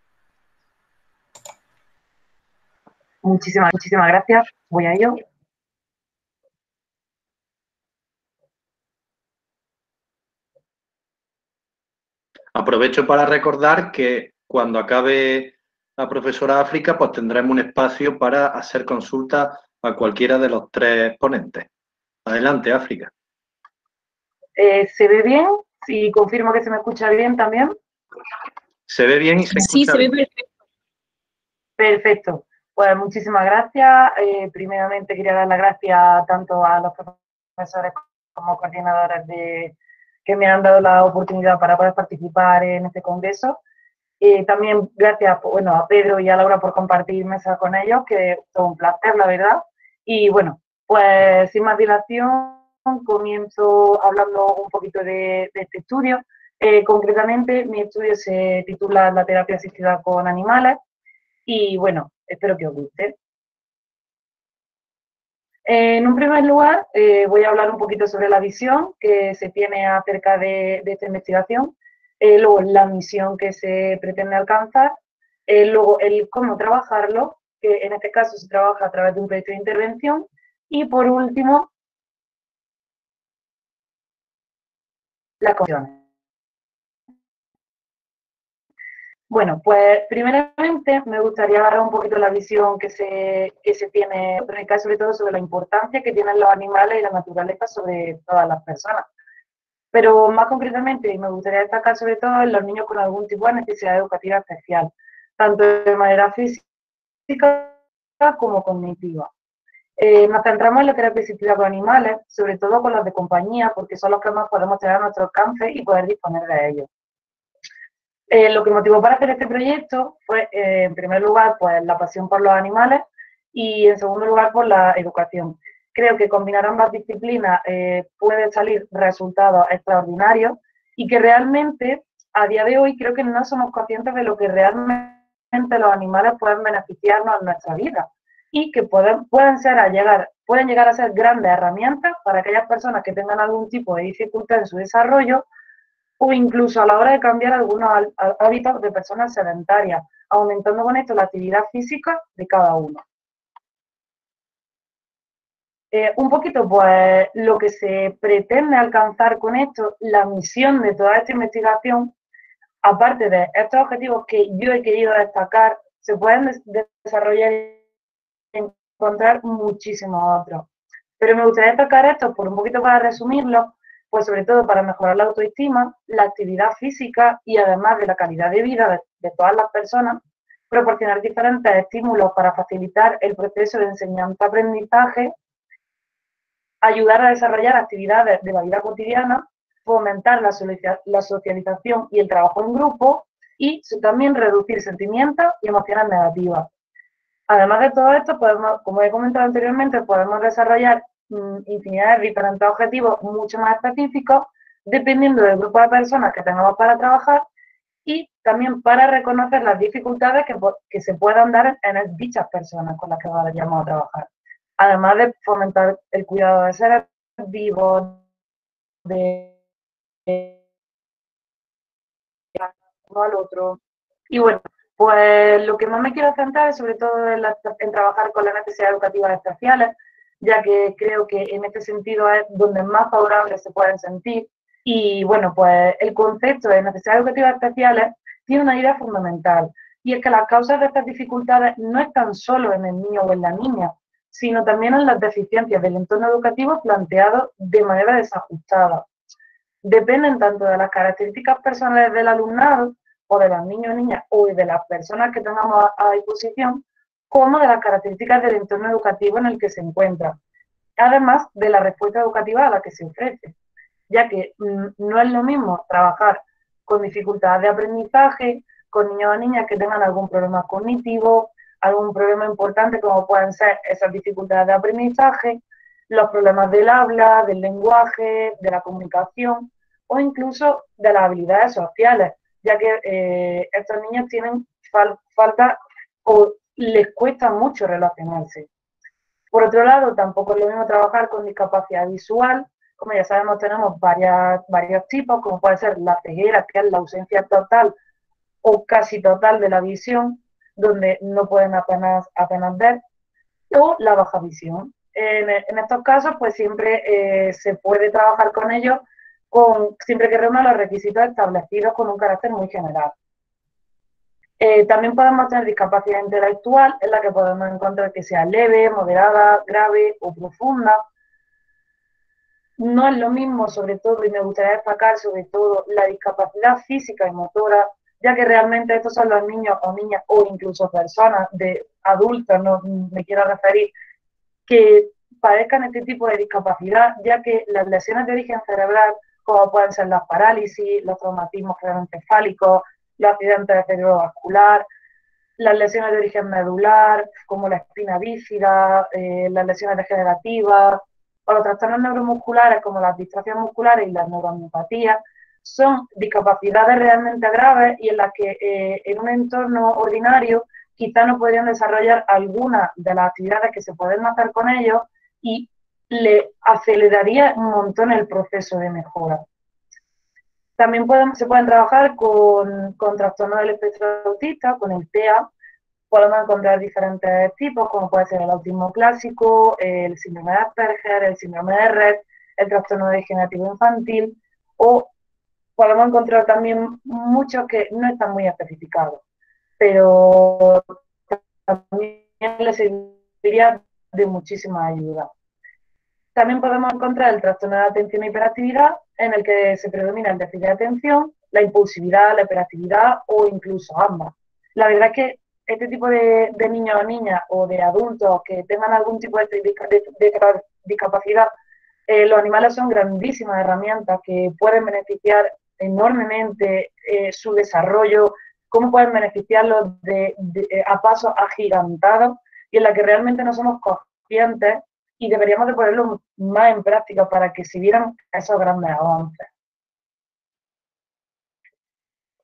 Muchísimas, muchísimas gracias. Voy a ello. Aprovecho para recordar que cuando acabe la profesora África, pues tendremos un espacio para hacer consultas a cualquiera de los tres ponentes. Adelante, África. Eh, ¿Se ve bien? Sí, confirmo que se me escucha bien también. Se ve bien y se escucha Sí, se ve bien. perfecto. Perfecto. Pues muchísimas gracias. Eh, primeramente quería dar las gracias tanto a los profesores como coordinadores de, que me han dado la oportunidad para poder participar en este congreso. Eh, también gracias bueno, a Pedro y a Laura por compartir mesa con ellos, que es todo un placer, la verdad. Y bueno, pues sin más dilación, comienzo hablando un poquito de, de este estudio. Eh, concretamente, mi estudio se titula La terapia asistida con animales y bueno, espero que os guste. Eh, en un primer lugar, eh, voy a hablar un poquito sobre la visión que se tiene acerca de, de esta investigación, eh, luego la misión que se pretende alcanzar, eh, luego el cómo trabajarlo, que en este caso se trabaja a través de un proyecto de intervención, y por último, las conclusiones. Bueno, pues primeramente me gustaría dar un poquito la visión que se, que se tiene, sobre todo sobre la importancia que tienen los animales y la naturaleza sobre todas las personas. Pero más concretamente, me gustaría destacar sobre todo en los niños con algún tipo de necesidad educativa especial, tanto de manera física como cognitiva. Eh, nos centramos en la terapia asistida con animales, sobre todo con los de compañía, porque son los que más podemos tener a nuestro alcance y poder disponer de ellos. Eh, lo que motivó para hacer este proyecto fue, eh, en primer lugar, pues la pasión por los animales y, en segundo lugar, por la educación. Creo que combinar ambas disciplinas eh, puede salir resultados extraordinarios y que realmente a día de hoy creo que no somos conscientes de lo que realmente los animales pueden beneficiarnos en nuestra vida y que pueden, pueden, ser a llegar, pueden llegar a ser grandes herramientas para aquellas personas que tengan algún tipo de dificultad en su desarrollo o incluso a la hora de cambiar algunos hábitos de personas sedentarias, aumentando con esto la actividad física de cada uno. Eh, un poquito, pues, lo que se pretende alcanzar con esto, la misión de toda esta investigación, aparte de estos objetivos que yo he querido destacar, se pueden des desarrollar y encontrar muchísimos otros. Pero me gustaría destacar esto, por un poquito para resumirlo, pues sobre todo para mejorar la autoestima, la actividad física y además de la calidad de vida de, de todas las personas, proporcionar diferentes estímulos para facilitar el proceso de enseñanza-aprendizaje, ayudar a desarrollar actividades de la vida cotidiana, fomentar la, la socialización y el trabajo en grupo y también reducir sentimientos y emociones negativas. Además de todo esto, podemos, como he comentado anteriormente, podemos desarrollar mmm, infinidad de diferentes objetivos mucho más específicos, dependiendo del grupo de personas que tengamos para trabajar y también para reconocer las dificultades que, que se puedan dar en, en dichas personas con las que vayamos a trabajar. Además de fomentar el cuidado de seres vivos, de uno al otro. Y bueno, pues lo que más me quiero centrar es sobre todo en, la, en trabajar con las necesidades educativas especiales, ya que creo que en este sentido es donde más favorables se pueden sentir. Y bueno, pues el concepto de necesidades educativas especiales tiene una idea fundamental, y es que las causas de estas dificultades no están solo en el niño o en la niña, sino también en las deficiencias del entorno educativo planteado de manera desajustada. Dependen tanto de las características personales del alumnado, o de los niños o niñas, o de las personas que tengamos a, a disposición, como de las características del entorno educativo en el que se encuentra, además de la respuesta educativa a la que se ofrece, ya que mmm, no es lo mismo trabajar con dificultades de aprendizaje, con niños o niñas que tengan algún problema cognitivo, algún problema importante como pueden ser esas dificultades de aprendizaje, los problemas del habla, del lenguaje, de la comunicación o incluso de las habilidades sociales, ya que eh, estos niños tienen fal falta o les cuesta mucho relacionarse. Por otro lado, tampoco es lo mismo trabajar con discapacidad visual. Como ya sabemos, tenemos varias, varios tipos, como puede ser la ceguera, que es la ausencia total o casi total de la visión, donde no pueden apenas, apenas ver, o la baja visión. En, en estos casos, pues siempre eh, se puede trabajar con ellos con, siempre que reúnan los requisitos establecidos con un carácter muy general. Eh, también podemos tener discapacidad intelectual, en la que podemos encontrar que sea leve, moderada, grave o profunda. No es lo mismo, sobre todo, y me gustaría destacar sobre todo la discapacidad física y motora, ya que realmente estos son los niños o niñas o incluso personas de adultos, no me quiero referir, que padezcan este tipo de discapacidad, ya que las lesiones de origen cerebral, como pueden ser las parálisis, los traumatismos craneoencefálicos, los accidentes cerebrovascular, las lesiones de origen medular, como la espina bífida, eh, las lesiones degenerativas, o los trastornos neuromusculares, como las distrofia musculares y las neuromiopatías, son discapacidades realmente graves y en las que eh, en un entorno ordinario quizá no podrían desarrollar algunas de las actividades que se pueden hacer con ellos y le aceleraría un montón el proceso de mejora. También pueden, se pueden trabajar con, con trastornos del espectro autista, con el T E A. Podemos encontrar diferentes tipos, como puede ser el autismo clásico, el síndrome de Asperger, el síndrome de Rett, el trastorno degenerativo infantil, o podemos encontrar también muchos que no están muy especificados, pero también les serviría de muchísima ayuda. También podemos encontrar el trastorno de atención e hiperactividad, en el que se predomina el déficit de atención, la impulsividad, la hiperactividad o incluso ambas. La verdad es que este tipo de, de niños o niñas o de adultos que tengan algún tipo de, de, de, de discapacidad, eh, los animales son grandísimas herramientas que pueden beneficiar enormemente eh, su desarrollo, cómo pueden beneficiarlos de, de, a pasos agigantados y en la que realmente no somos conscientes y deberíamos de ponerlo más en práctica para que se vieran esos grandes avances.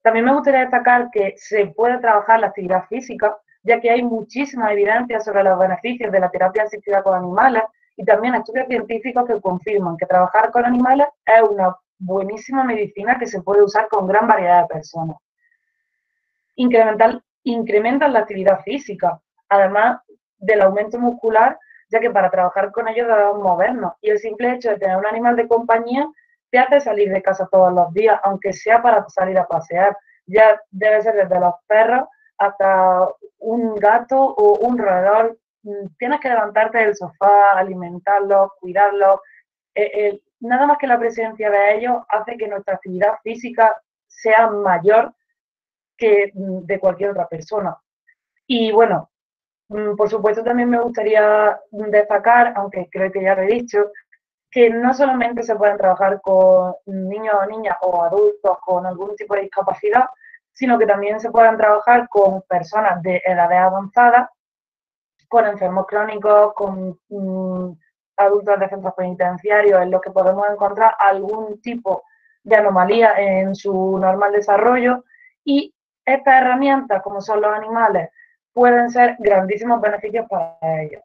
También me gustaría destacar que se puede trabajar la actividad física, ya que hay muchísima evidencia sobre los beneficios de la terapia asistida con animales y también estudios científicos que confirman que trabajar con animales es una buenísima medicina que se puede usar con gran variedad de personas. Incrementar, incrementan la actividad física, además del aumento muscular, ya que para trabajar con ellos debemos movernos y el simple hecho de tener un animal de compañía te hace salir de casa todos los días, aunque sea para salir a pasear. Ya debe ser desde los perros hasta un gato o un roedor. Tienes que levantarte del sofá, alimentarlos, cuidarlos. Eh, eh, nada más que la presencia de ellos hace que nuestra actividad física sea mayor que de cualquier otra persona. Y bueno, por supuesto también me gustaría destacar, aunque creo que ya lo he dicho, que no solamente se pueden trabajar con niños o niñas o adultos con algún tipo de discapacidad, sino que también se pueden trabajar con personas de edades avanzadas, con enfermos crónicos, con mmm, adultos de centros penitenciarios, en los que podemos encontrar algún tipo de anomalía en su normal desarrollo. Y estas herramientas, como son los animales, pueden ser grandísimos beneficios para ellos.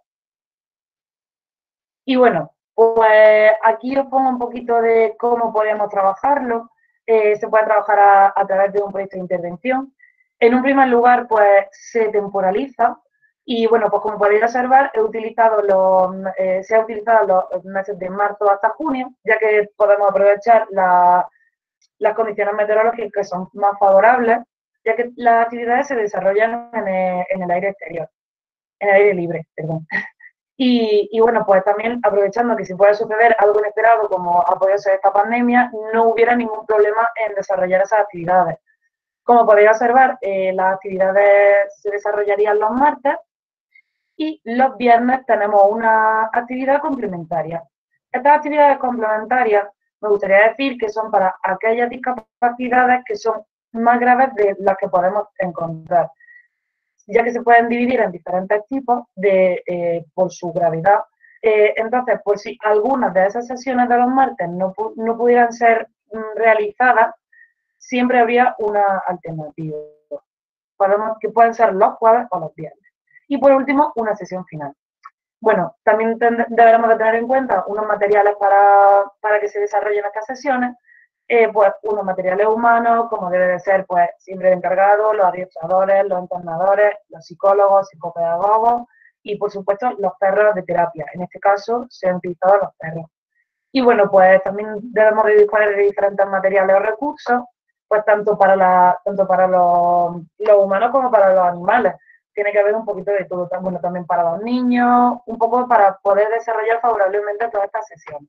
Y bueno, pues aquí os pongo un poquito de cómo podemos trabajarlo. Eh, se puede trabajar a, a través de un proyecto de intervención. En un primer lugar, pues se temporaliza. Y bueno, pues como podéis observar, he utilizado los, eh, se ha utilizado los meses de marzo hasta junio, ya que podemos aprovechar la, las condiciones meteorológicas que son más favorables, ya que las actividades se desarrollan en el, en el aire exterior, en el aire libre, perdón. Y, y bueno, pues también aprovechando que si puede suceder algo inesperado, como ha podido ser esta pandemia, no hubiera ningún problema en desarrollar esas actividades. Como podéis observar, eh, las actividades se desarrollarían los martes y los viernes tenemos una actividad complementaria. Estas actividades complementarias me gustaría decir que son para aquellas discapacidades que son más graves de las que podemos encontrar, ya que se pueden dividir en diferentes tipos de, eh, por su gravedad. Eh, entonces, por si algunas de esas sesiones de los martes no, no pudieran ser mm, realizadas, siempre habría una alternativa. Podemos, que pueden ser los jueves o los viernes. Y por último, una sesión final. Bueno, también deberemos de tener en cuenta unos materiales para, para que se desarrollen estas sesiones, eh, pues unos materiales humanos, como debe de ser pues siempre el encargado, los adiestradores, los entrenadores, los psicólogos, psicopedagogos y por supuesto los perros de terapia. En este caso se han utilizado los perros. Y bueno, pues también debemos de disponer de diferentes materiales o recursos, pues tanto para, la, tanto para los, los humanos como para los animales. Tiene que haber un poquito de todo, bueno, también para los niños, un poco para poder desarrollar favorablemente todas estas sesiones.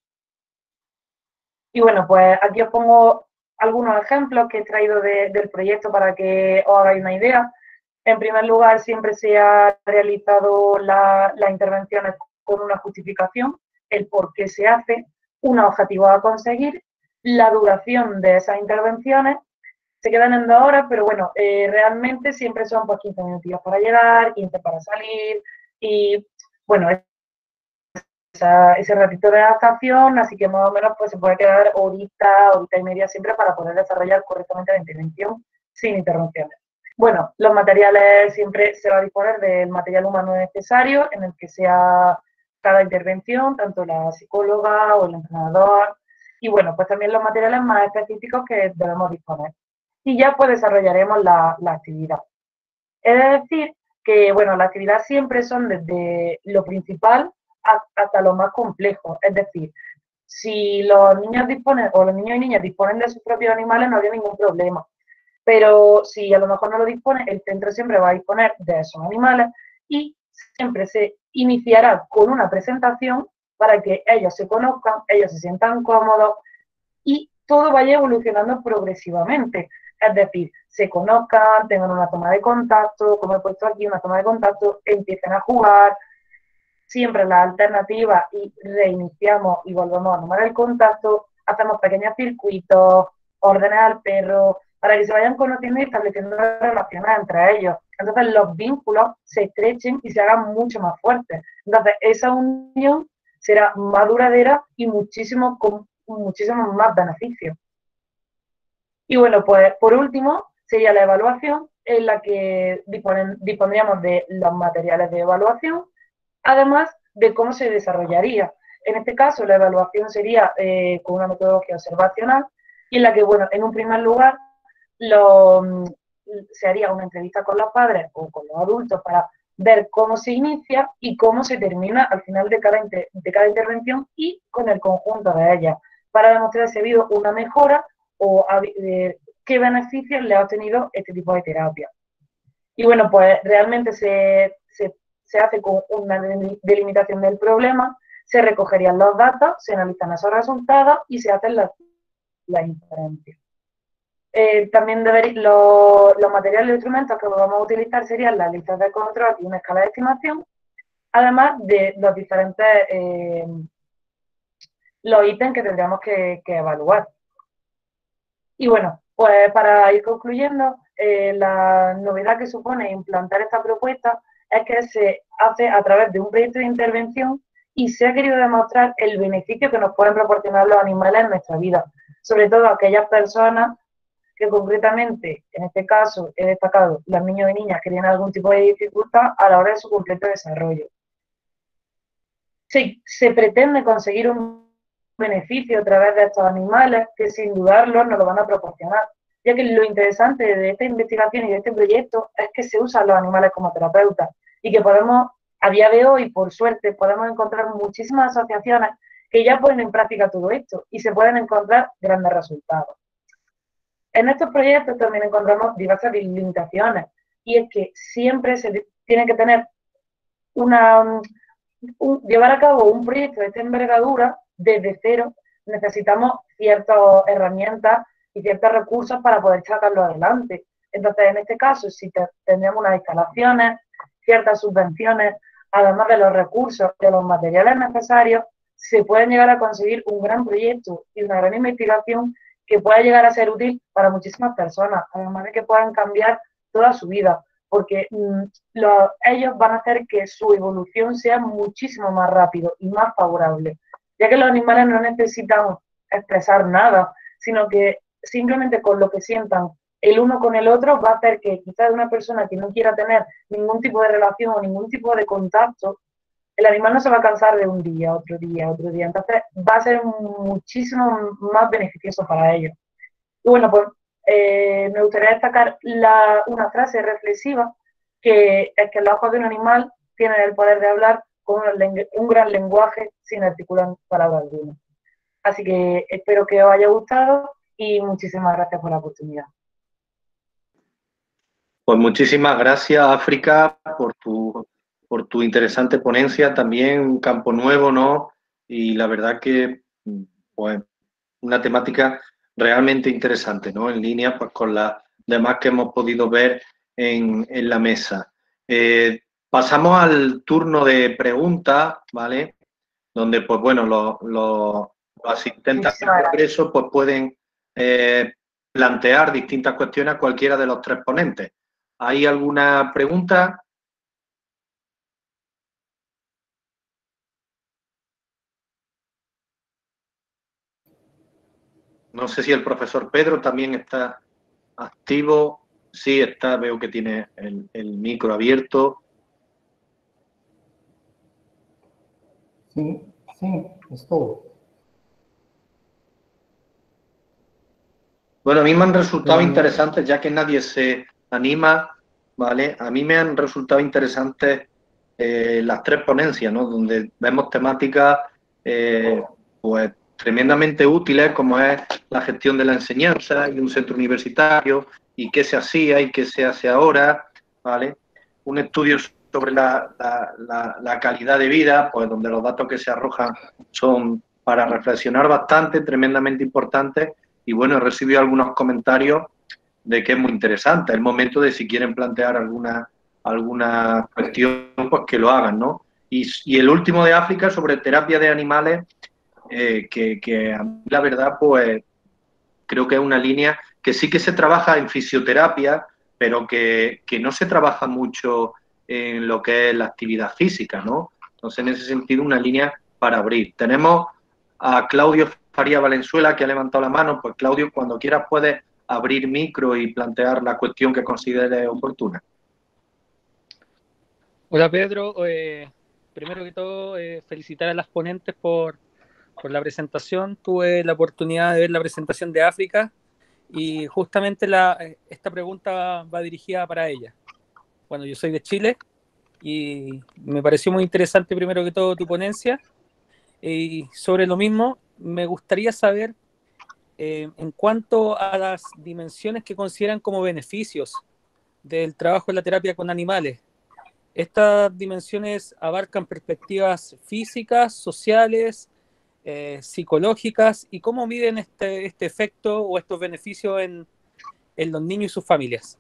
Y bueno, pues aquí os pongo algunos ejemplos que he traído de, del proyecto para que os hagáis una idea. En primer lugar, siempre se ha realizado la, las intervenciones con una justificación, el por qué se hace, un objetivo a conseguir, la duración de esas intervenciones. Se quedan en dos horas, pero bueno, eh, realmente siempre son pues quince minutos para llegar, quince para salir y bueno, esa, ese ratito de adaptación, así que más o menos pues se puede quedar horita, horita y media siempre para poder desarrollar correctamente la intervención sin interrupciones. Bueno, los materiales siempre se va a disponer del material humano necesario en el que sea cada intervención, tanto la psicóloga o el entrenador, y bueno, pues también los materiales más específicos que debemos disponer. Y ya pues desarrollaremos la, la actividad. He de decir que, bueno, las actividades siempre son desde lo principal hasta lo más complejo. Es decir, si los niños disponen, o los niños y niñas disponen de sus propios animales, no habría ningún problema. Pero si a lo mejor no lo dispone, el centro siempre va a disponer de esos animales y siempre se iniciará con una presentación para que ellos se conozcan, ellos se sientan cómodos y todo vaya evolucionando progresivamente. Es decir, se conozcan, tengan una toma de contacto, como he puesto aquí, una toma de contacto, empiecen a jugar, siempre la alternativa y reiniciamos y volvemos a tomar el contacto, hacemos pequeños circuitos, órdenes al perro, para que se vayan conociendo y estableciendo relaciones entre ellos. Entonces los vínculos se estrechen y se hagan mucho más fuertes. Entonces esa unión será más duradera y muchísimo, con muchísimos más beneficios. Y bueno, pues por último sería la evaluación, en la que disponen, dispondríamos de los materiales de evaluación, además de cómo se desarrollaría. En este caso, la evaluación sería eh, con una metodología observacional, y en la que, bueno, en un primer lugar, lo, se haría una entrevista con los padres o con los adultos para ver cómo se inicia y cómo se termina al final de cada, inter, de cada intervención y con el conjunto de ellas, para demostrar si ha habido una mejora o eh, qué beneficios le ha obtenido este tipo de terapia. Y bueno, pues realmente se, se, se hace con una delimitación del problema, se recogerían los datos, se analizan esos resultados y se hacen las, las inferencias. Eh, también deber, lo, los materiales y instrumentos que vamos a utilizar serían las listas de control y una escala de estimación, además de los diferentes eh, los ítems que tendríamos que, que evaluar. Y bueno, pues para ir concluyendo, eh, la novedad que supone implantar esta propuesta es que se hace a través de un proyecto de intervención y se ha querido demostrar el beneficio que nos pueden proporcionar los animales en nuestra vida, sobre todo aquellas personas que concretamente, en este caso, he destacado los niños y niñas que tienen algún tipo de dificultad a la hora de su completo desarrollo. Sí, se pretende conseguir un beneficio a través de estos animales que sin dudarlo nos lo van a proporcionar, ya que lo interesante de esta investigación y de este proyecto es que se usan los animales como terapeutas y que podemos, a día de hoy, por suerte, podemos encontrar muchísimas asociaciones que ya ponen en práctica todo esto y se pueden encontrar grandes resultados. En estos proyectos también encontramos diversas limitaciones, y es que siempre se tiene que tener una, un, llevar a cabo un proyecto de esta envergadura desde cero. Necesitamos ciertas herramientas y ciertos recursos para poder sacarlo adelante. Entonces, en este caso, si te, tendríamos unas instalaciones, ciertas subvenciones, además de los recursos, de los materiales necesarios, se pueden llegar a conseguir un gran proyecto y una gran investigación que pueda llegar a ser útil para muchísimas personas, además de que puedan cambiar toda su vida, porque mmm, lo, ellos van a hacer que su evolución sea muchísimo más rápido y más favorable, ya que los animales no necesitan expresar nada, sino que simplemente con lo que sientan el uno con el otro va a hacer que quizás una persona que no quiera tener ningún tipo de relación o ningún tipo de contacto, el animal no se va a cansar de un día, otro día, otro día. Entonces va a ser muchísimo más beneficioso para ellos. Y bueno, pues eh, me gustaría destacar la, una frase reflexiva, que es que los ojos de un animal tienen el poder de hablar con un, un gran lenguaje sin articular palabra alguna. Así que espero que os haya gustado y muchísimas gracias por la oportunidad. Pues muchísimas gracias, África, por tu... por tu interesante ponencia, también un campo nuevo, ¿no? Y la verdad que, pues, una temática realmente interesante, ¿no? En línea, pues, con las demás que hemos podido ver en, en la mesa. Eh, pasamos al turno de preguntas, ¿vale? Donde, pues, bueno, los, los, los asistentes al congreso, pues, pueden eh, plantear distintas cuestiones a cualquiera de los tres ponentes. ¿Hay alguna pregunta? No sé si el profesor Pedro también está activo. Sí, está, veo que tiene el, el micro abierto. Sí, sí, estoy. Bueno, a mí me han resultado interesantes, ya que nadie se anima, ¿vale? A mí me han resultado interesantes eh, las tres ponencias, ¿no? Donde vemos temáticas, eh, pues, tremendamente útiles, como es la gestión de la enseñanza y un centro universitario, y qué se hacía y qué se hace ahora, ¿vale? Un estudio sobre la, la, la, la calidad de vida, pues donde los datos que se arrojan son para reflexionar bastante, tremendamente importantes, y bueno, he recibido algunos comentarios de que es muy interesante. Es el momento de, si quieren plantear alguna, alguna cuestión, pues que lo hagan, ¿no? Y, y el último de África, sobre terapia de animales, eh, que, que a mí, la verdad, pues creo que es una línea que sí que se trabaja en fisioterapia, pero que, que no se trabaja mucho en lo que es la actividad física, ¿no? Entonces, en ese sentido, una línea para abrir. Tenemos a Claudio Faría Valenzuela, que ha levantado la mano. Pues, Claudio, cuando quieras puedes abrir micro y plantear la cuestión que considere oportuna. Hola Pedro, eh, primero que todo eh, felicitar a las ponentes por, por la presentación. Tuve la oportunidad de ver la presentación de África y justamente la, esta pregunta va dirigida para ella. Bueno, yo soy de Chile y me pareció muy interesante primero que todo tu ponencia, y sobre lo mismo me gustaría saber eh, en cuanto a las dimensiones que consideran como beneficios del trabajo en la terapia con animales. Estas dimensiones abarcan perspectivas físicas, sociales, eh, psicológicas, y cómo miden este, este efecto o estos beneficios en, en los niños y sus familias.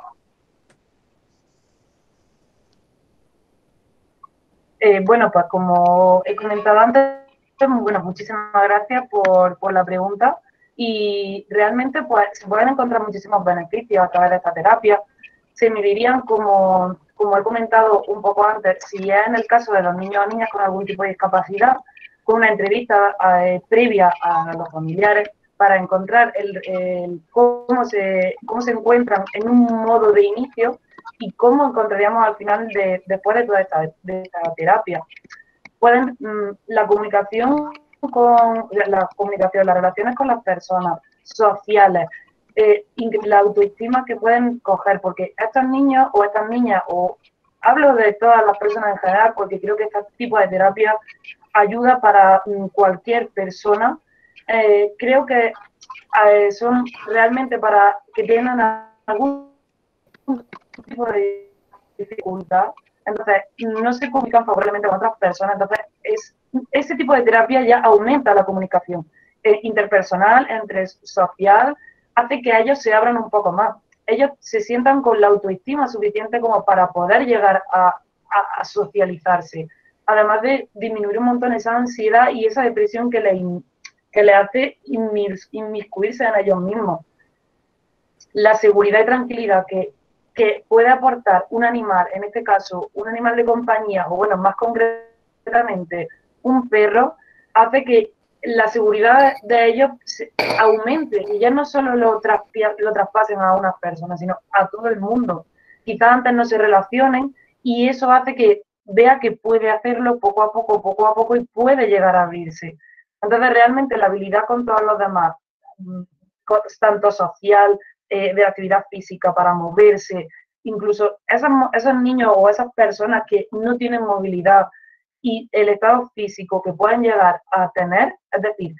Eh, bueno, pues como he comentado antes, bueno, muchísimas gracias por, por la pregunta, y realmente pues se pueden encontrar muchísimos beneficios a través de esta terapia. Se medirían, como, como he comentado un poco antes, si es en el caso de los niños o niñas con algún tipo de discapacidad, con una entrevista eh, previa a los familiares para encontrar el, el, cómo, se, cómo se encuentran en un modo de inicio y cómo encontraríamos al final, de, después de toda esta, de esta terapia. Pueden, la comunicación, con, la comunicación, las relaciones con las personas, sociales, eh, la autoestima que pueden coger, porque estos niños o estas niñas, o hablo de todas las personas en general, porque creo que este tipo de terapia ayuda para cualquier persona, eh, creo que eh, son realmente para que tengan algún tipo de dificultad, entonces no se comunican favorablemente con otras personas, entonces es, ese tipo de terapia ya aumenta la comunicación eh, interpersonal, entre social, hace que ellos se abran un poco más, ellos se sientan con la autoestima suficiente como para poder llegar a, a, a socializarse, además de disminuir un montón esa ansiedad y esa depresión que le, que le hace inmis, inmiscuirse en ellos mismos. La seguridad y tranquilidad que que puede aportar un animal, en este caso un animal de compañía, o bueno, más concretamente un perro, hace que la seguridad de ellos aumente y ya no solo lo, lo traspasen a unas personas, sino a todo el mundo. Quizás antes no se relacionen y eso hace que vea que puede hacerlo poco a poco, poco a poco, y puede llegar a abrirse. Entonces realmente la habilidad con todos los demás, tanto social, Eh, de actividad física para moverse, incluso esos, esos niños o esas personas que no tienen movilidad y el estado físico que pueden llegar a tener, es decir,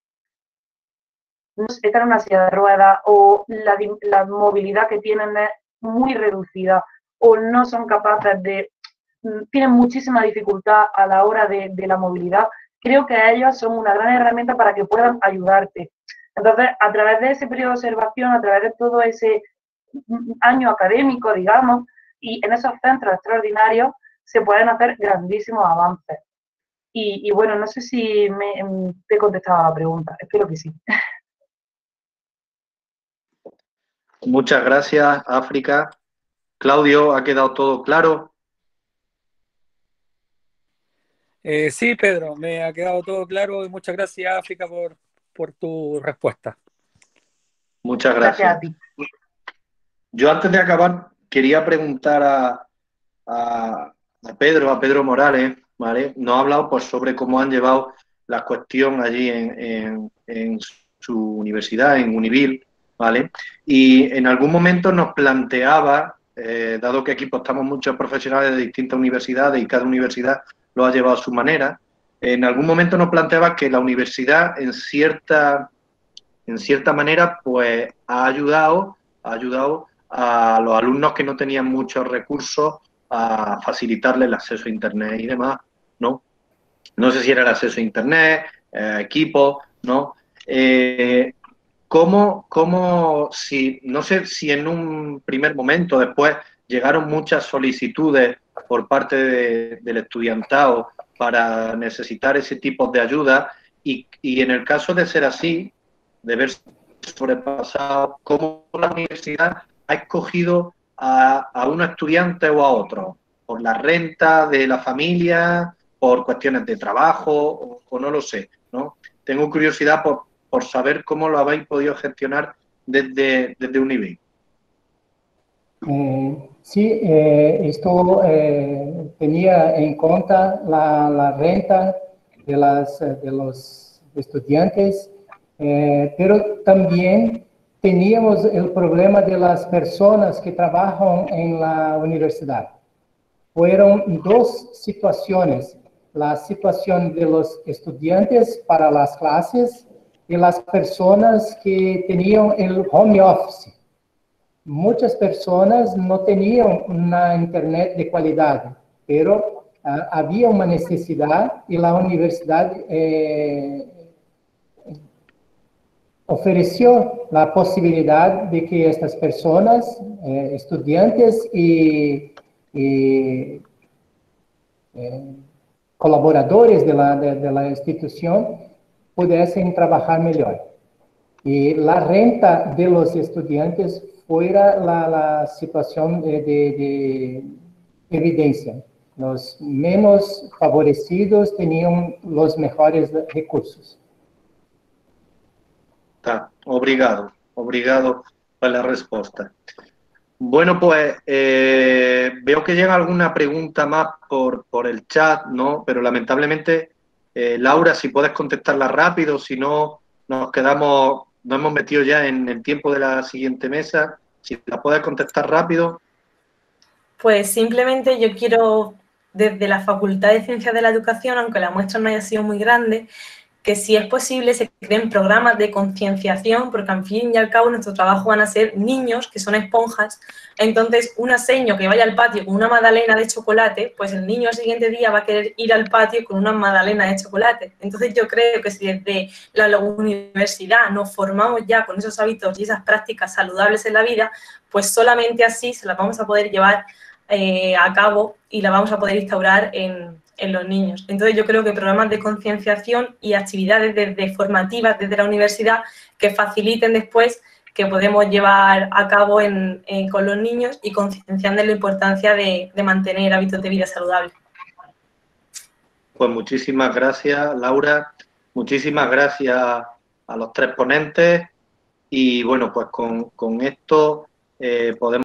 no estar en una silla de ruedas o la, la movilidad que tienen es muy reducida o no son capaces de, tienen muchísima dificultad a la hora de, de la movilidad, creo que ellos son una gran herramienta para que puedan ayudarte. Entonces, a través de ese periodo de observación, a través de todo ese año académico, digamos, y en esos centros extraordinarios, se pueden hacer grandísimos avances. Y, y bueno, no sé si me, te he contestado a la pregunta, espero que sí. Muchas gracias, África. Claudio, ¿ha quedado todo claro? Eh, sí, Pedro, me ha quedado todo claro, y muchas gracias, África, por, por tu respuesta. Muchas gracias. Gracias a ti. Yo, antes de acabar, quería preguntar a, a, a Pedro, a Pedro Morales, ¿vale? Nos ha hablado pues, sobre cómo han llevado la cuestión allí en, en, en su universidad, en Univil, ¿vale? Y en algún momento nos planteaba, eh, dado que aquí pues, estamos muchos profesionales de distintas universidades y cada universidad lo ha llevado a su manera, en algún momento nos planteaba que la universidad en cierta, en cierta manera pues ha ayudado, ha ayudado a los alumnos que no tenían muchos recursos a facilitarles el acceso a Internet y demás, ¿no? No sé si era el acceso a Internet, eh, equipos, ¿no? Eh, ¿cómo, cómo, si, no sé si en un primer momento después llegaron muchas solicitudes por parte de, del estudiantado para necesitar ese tipo de ayuda y, y en el caso de ser así, de ver sobrepasado, ¿cómo la universidad ha escogido a, a un estudiante o a otro? ¿Por la renta de la familia? ¿Por cuestiones de trabajo? O, o no lo sé, ¿no? Tengo curiosidad por, por saber cómo lo habéis podido gestionar desde, desde Univ? Eh, sí, eh, esto eh, tenía en cuenta la, la renta de, las, de los estudiantes, eh, pero también teníamos el problema de las personas que trabajan en la universidad. Fueron dos situaciones, la situación de los estudiantes para las clases y las personas que tenían el home office. Muchas personas no tenían una internet de calidad, pero uh, había una necesidad y la universidad eh, ofreció la posibilidad de que estas personas, eh, estudiantes y, y eh, colaboradores de la, de, de la institución, pudiesen trabajar mejor. Y la renta de los estudiantes fuera la, la situación de, de, de evidencia. Los menos favorecidos tenían los mejores recursos. Tá, obrigado, obrigado pela resposta. Bueno, pues eh, veo que llega alguna pregunta más por, por el chat, ¿no? Pero lamentablemente, eh, Laura, si puedes contestarla rápido, si no, nos quedamos, nos hemos metido ya en el tiempo de la siguiente mesa. Si la puedes contestar rápido. Pues simplemente yo quiero, desde la Facultad de Ciencias de la Educación, aunque la muestra no haya sido muy grande, que si es posible se creen programas de concienciación, porque al fin y al cabo nuestro trabajo van a ser niños que son esponjas. Entonces, un aseño que vaya al patio con una magdalena de chocolate, pues el niño al siguiente día va a querer ir al patio con una magdalena de chocolate. Entonces, yo creo que si desde la universidad nos formamos ya con esos hábitos y esas prácticas saludables en la vida, pues solamente así se las vamos a poder llevar eh, a cabo y las vamos a poder instaurar en en los niños. Entonces yo creo que programas de concienciación y actividades desde formativas desde la universidad que faciliten después que podemos llevar a cabo en, en, con los niños y concienciando la importancia de, de mantener hábitos de vida saludables. Pues muchísimas gracias, Laura. Muchísimas gracias a los tres ponentes y bueno, pues con, con esto eh, podemos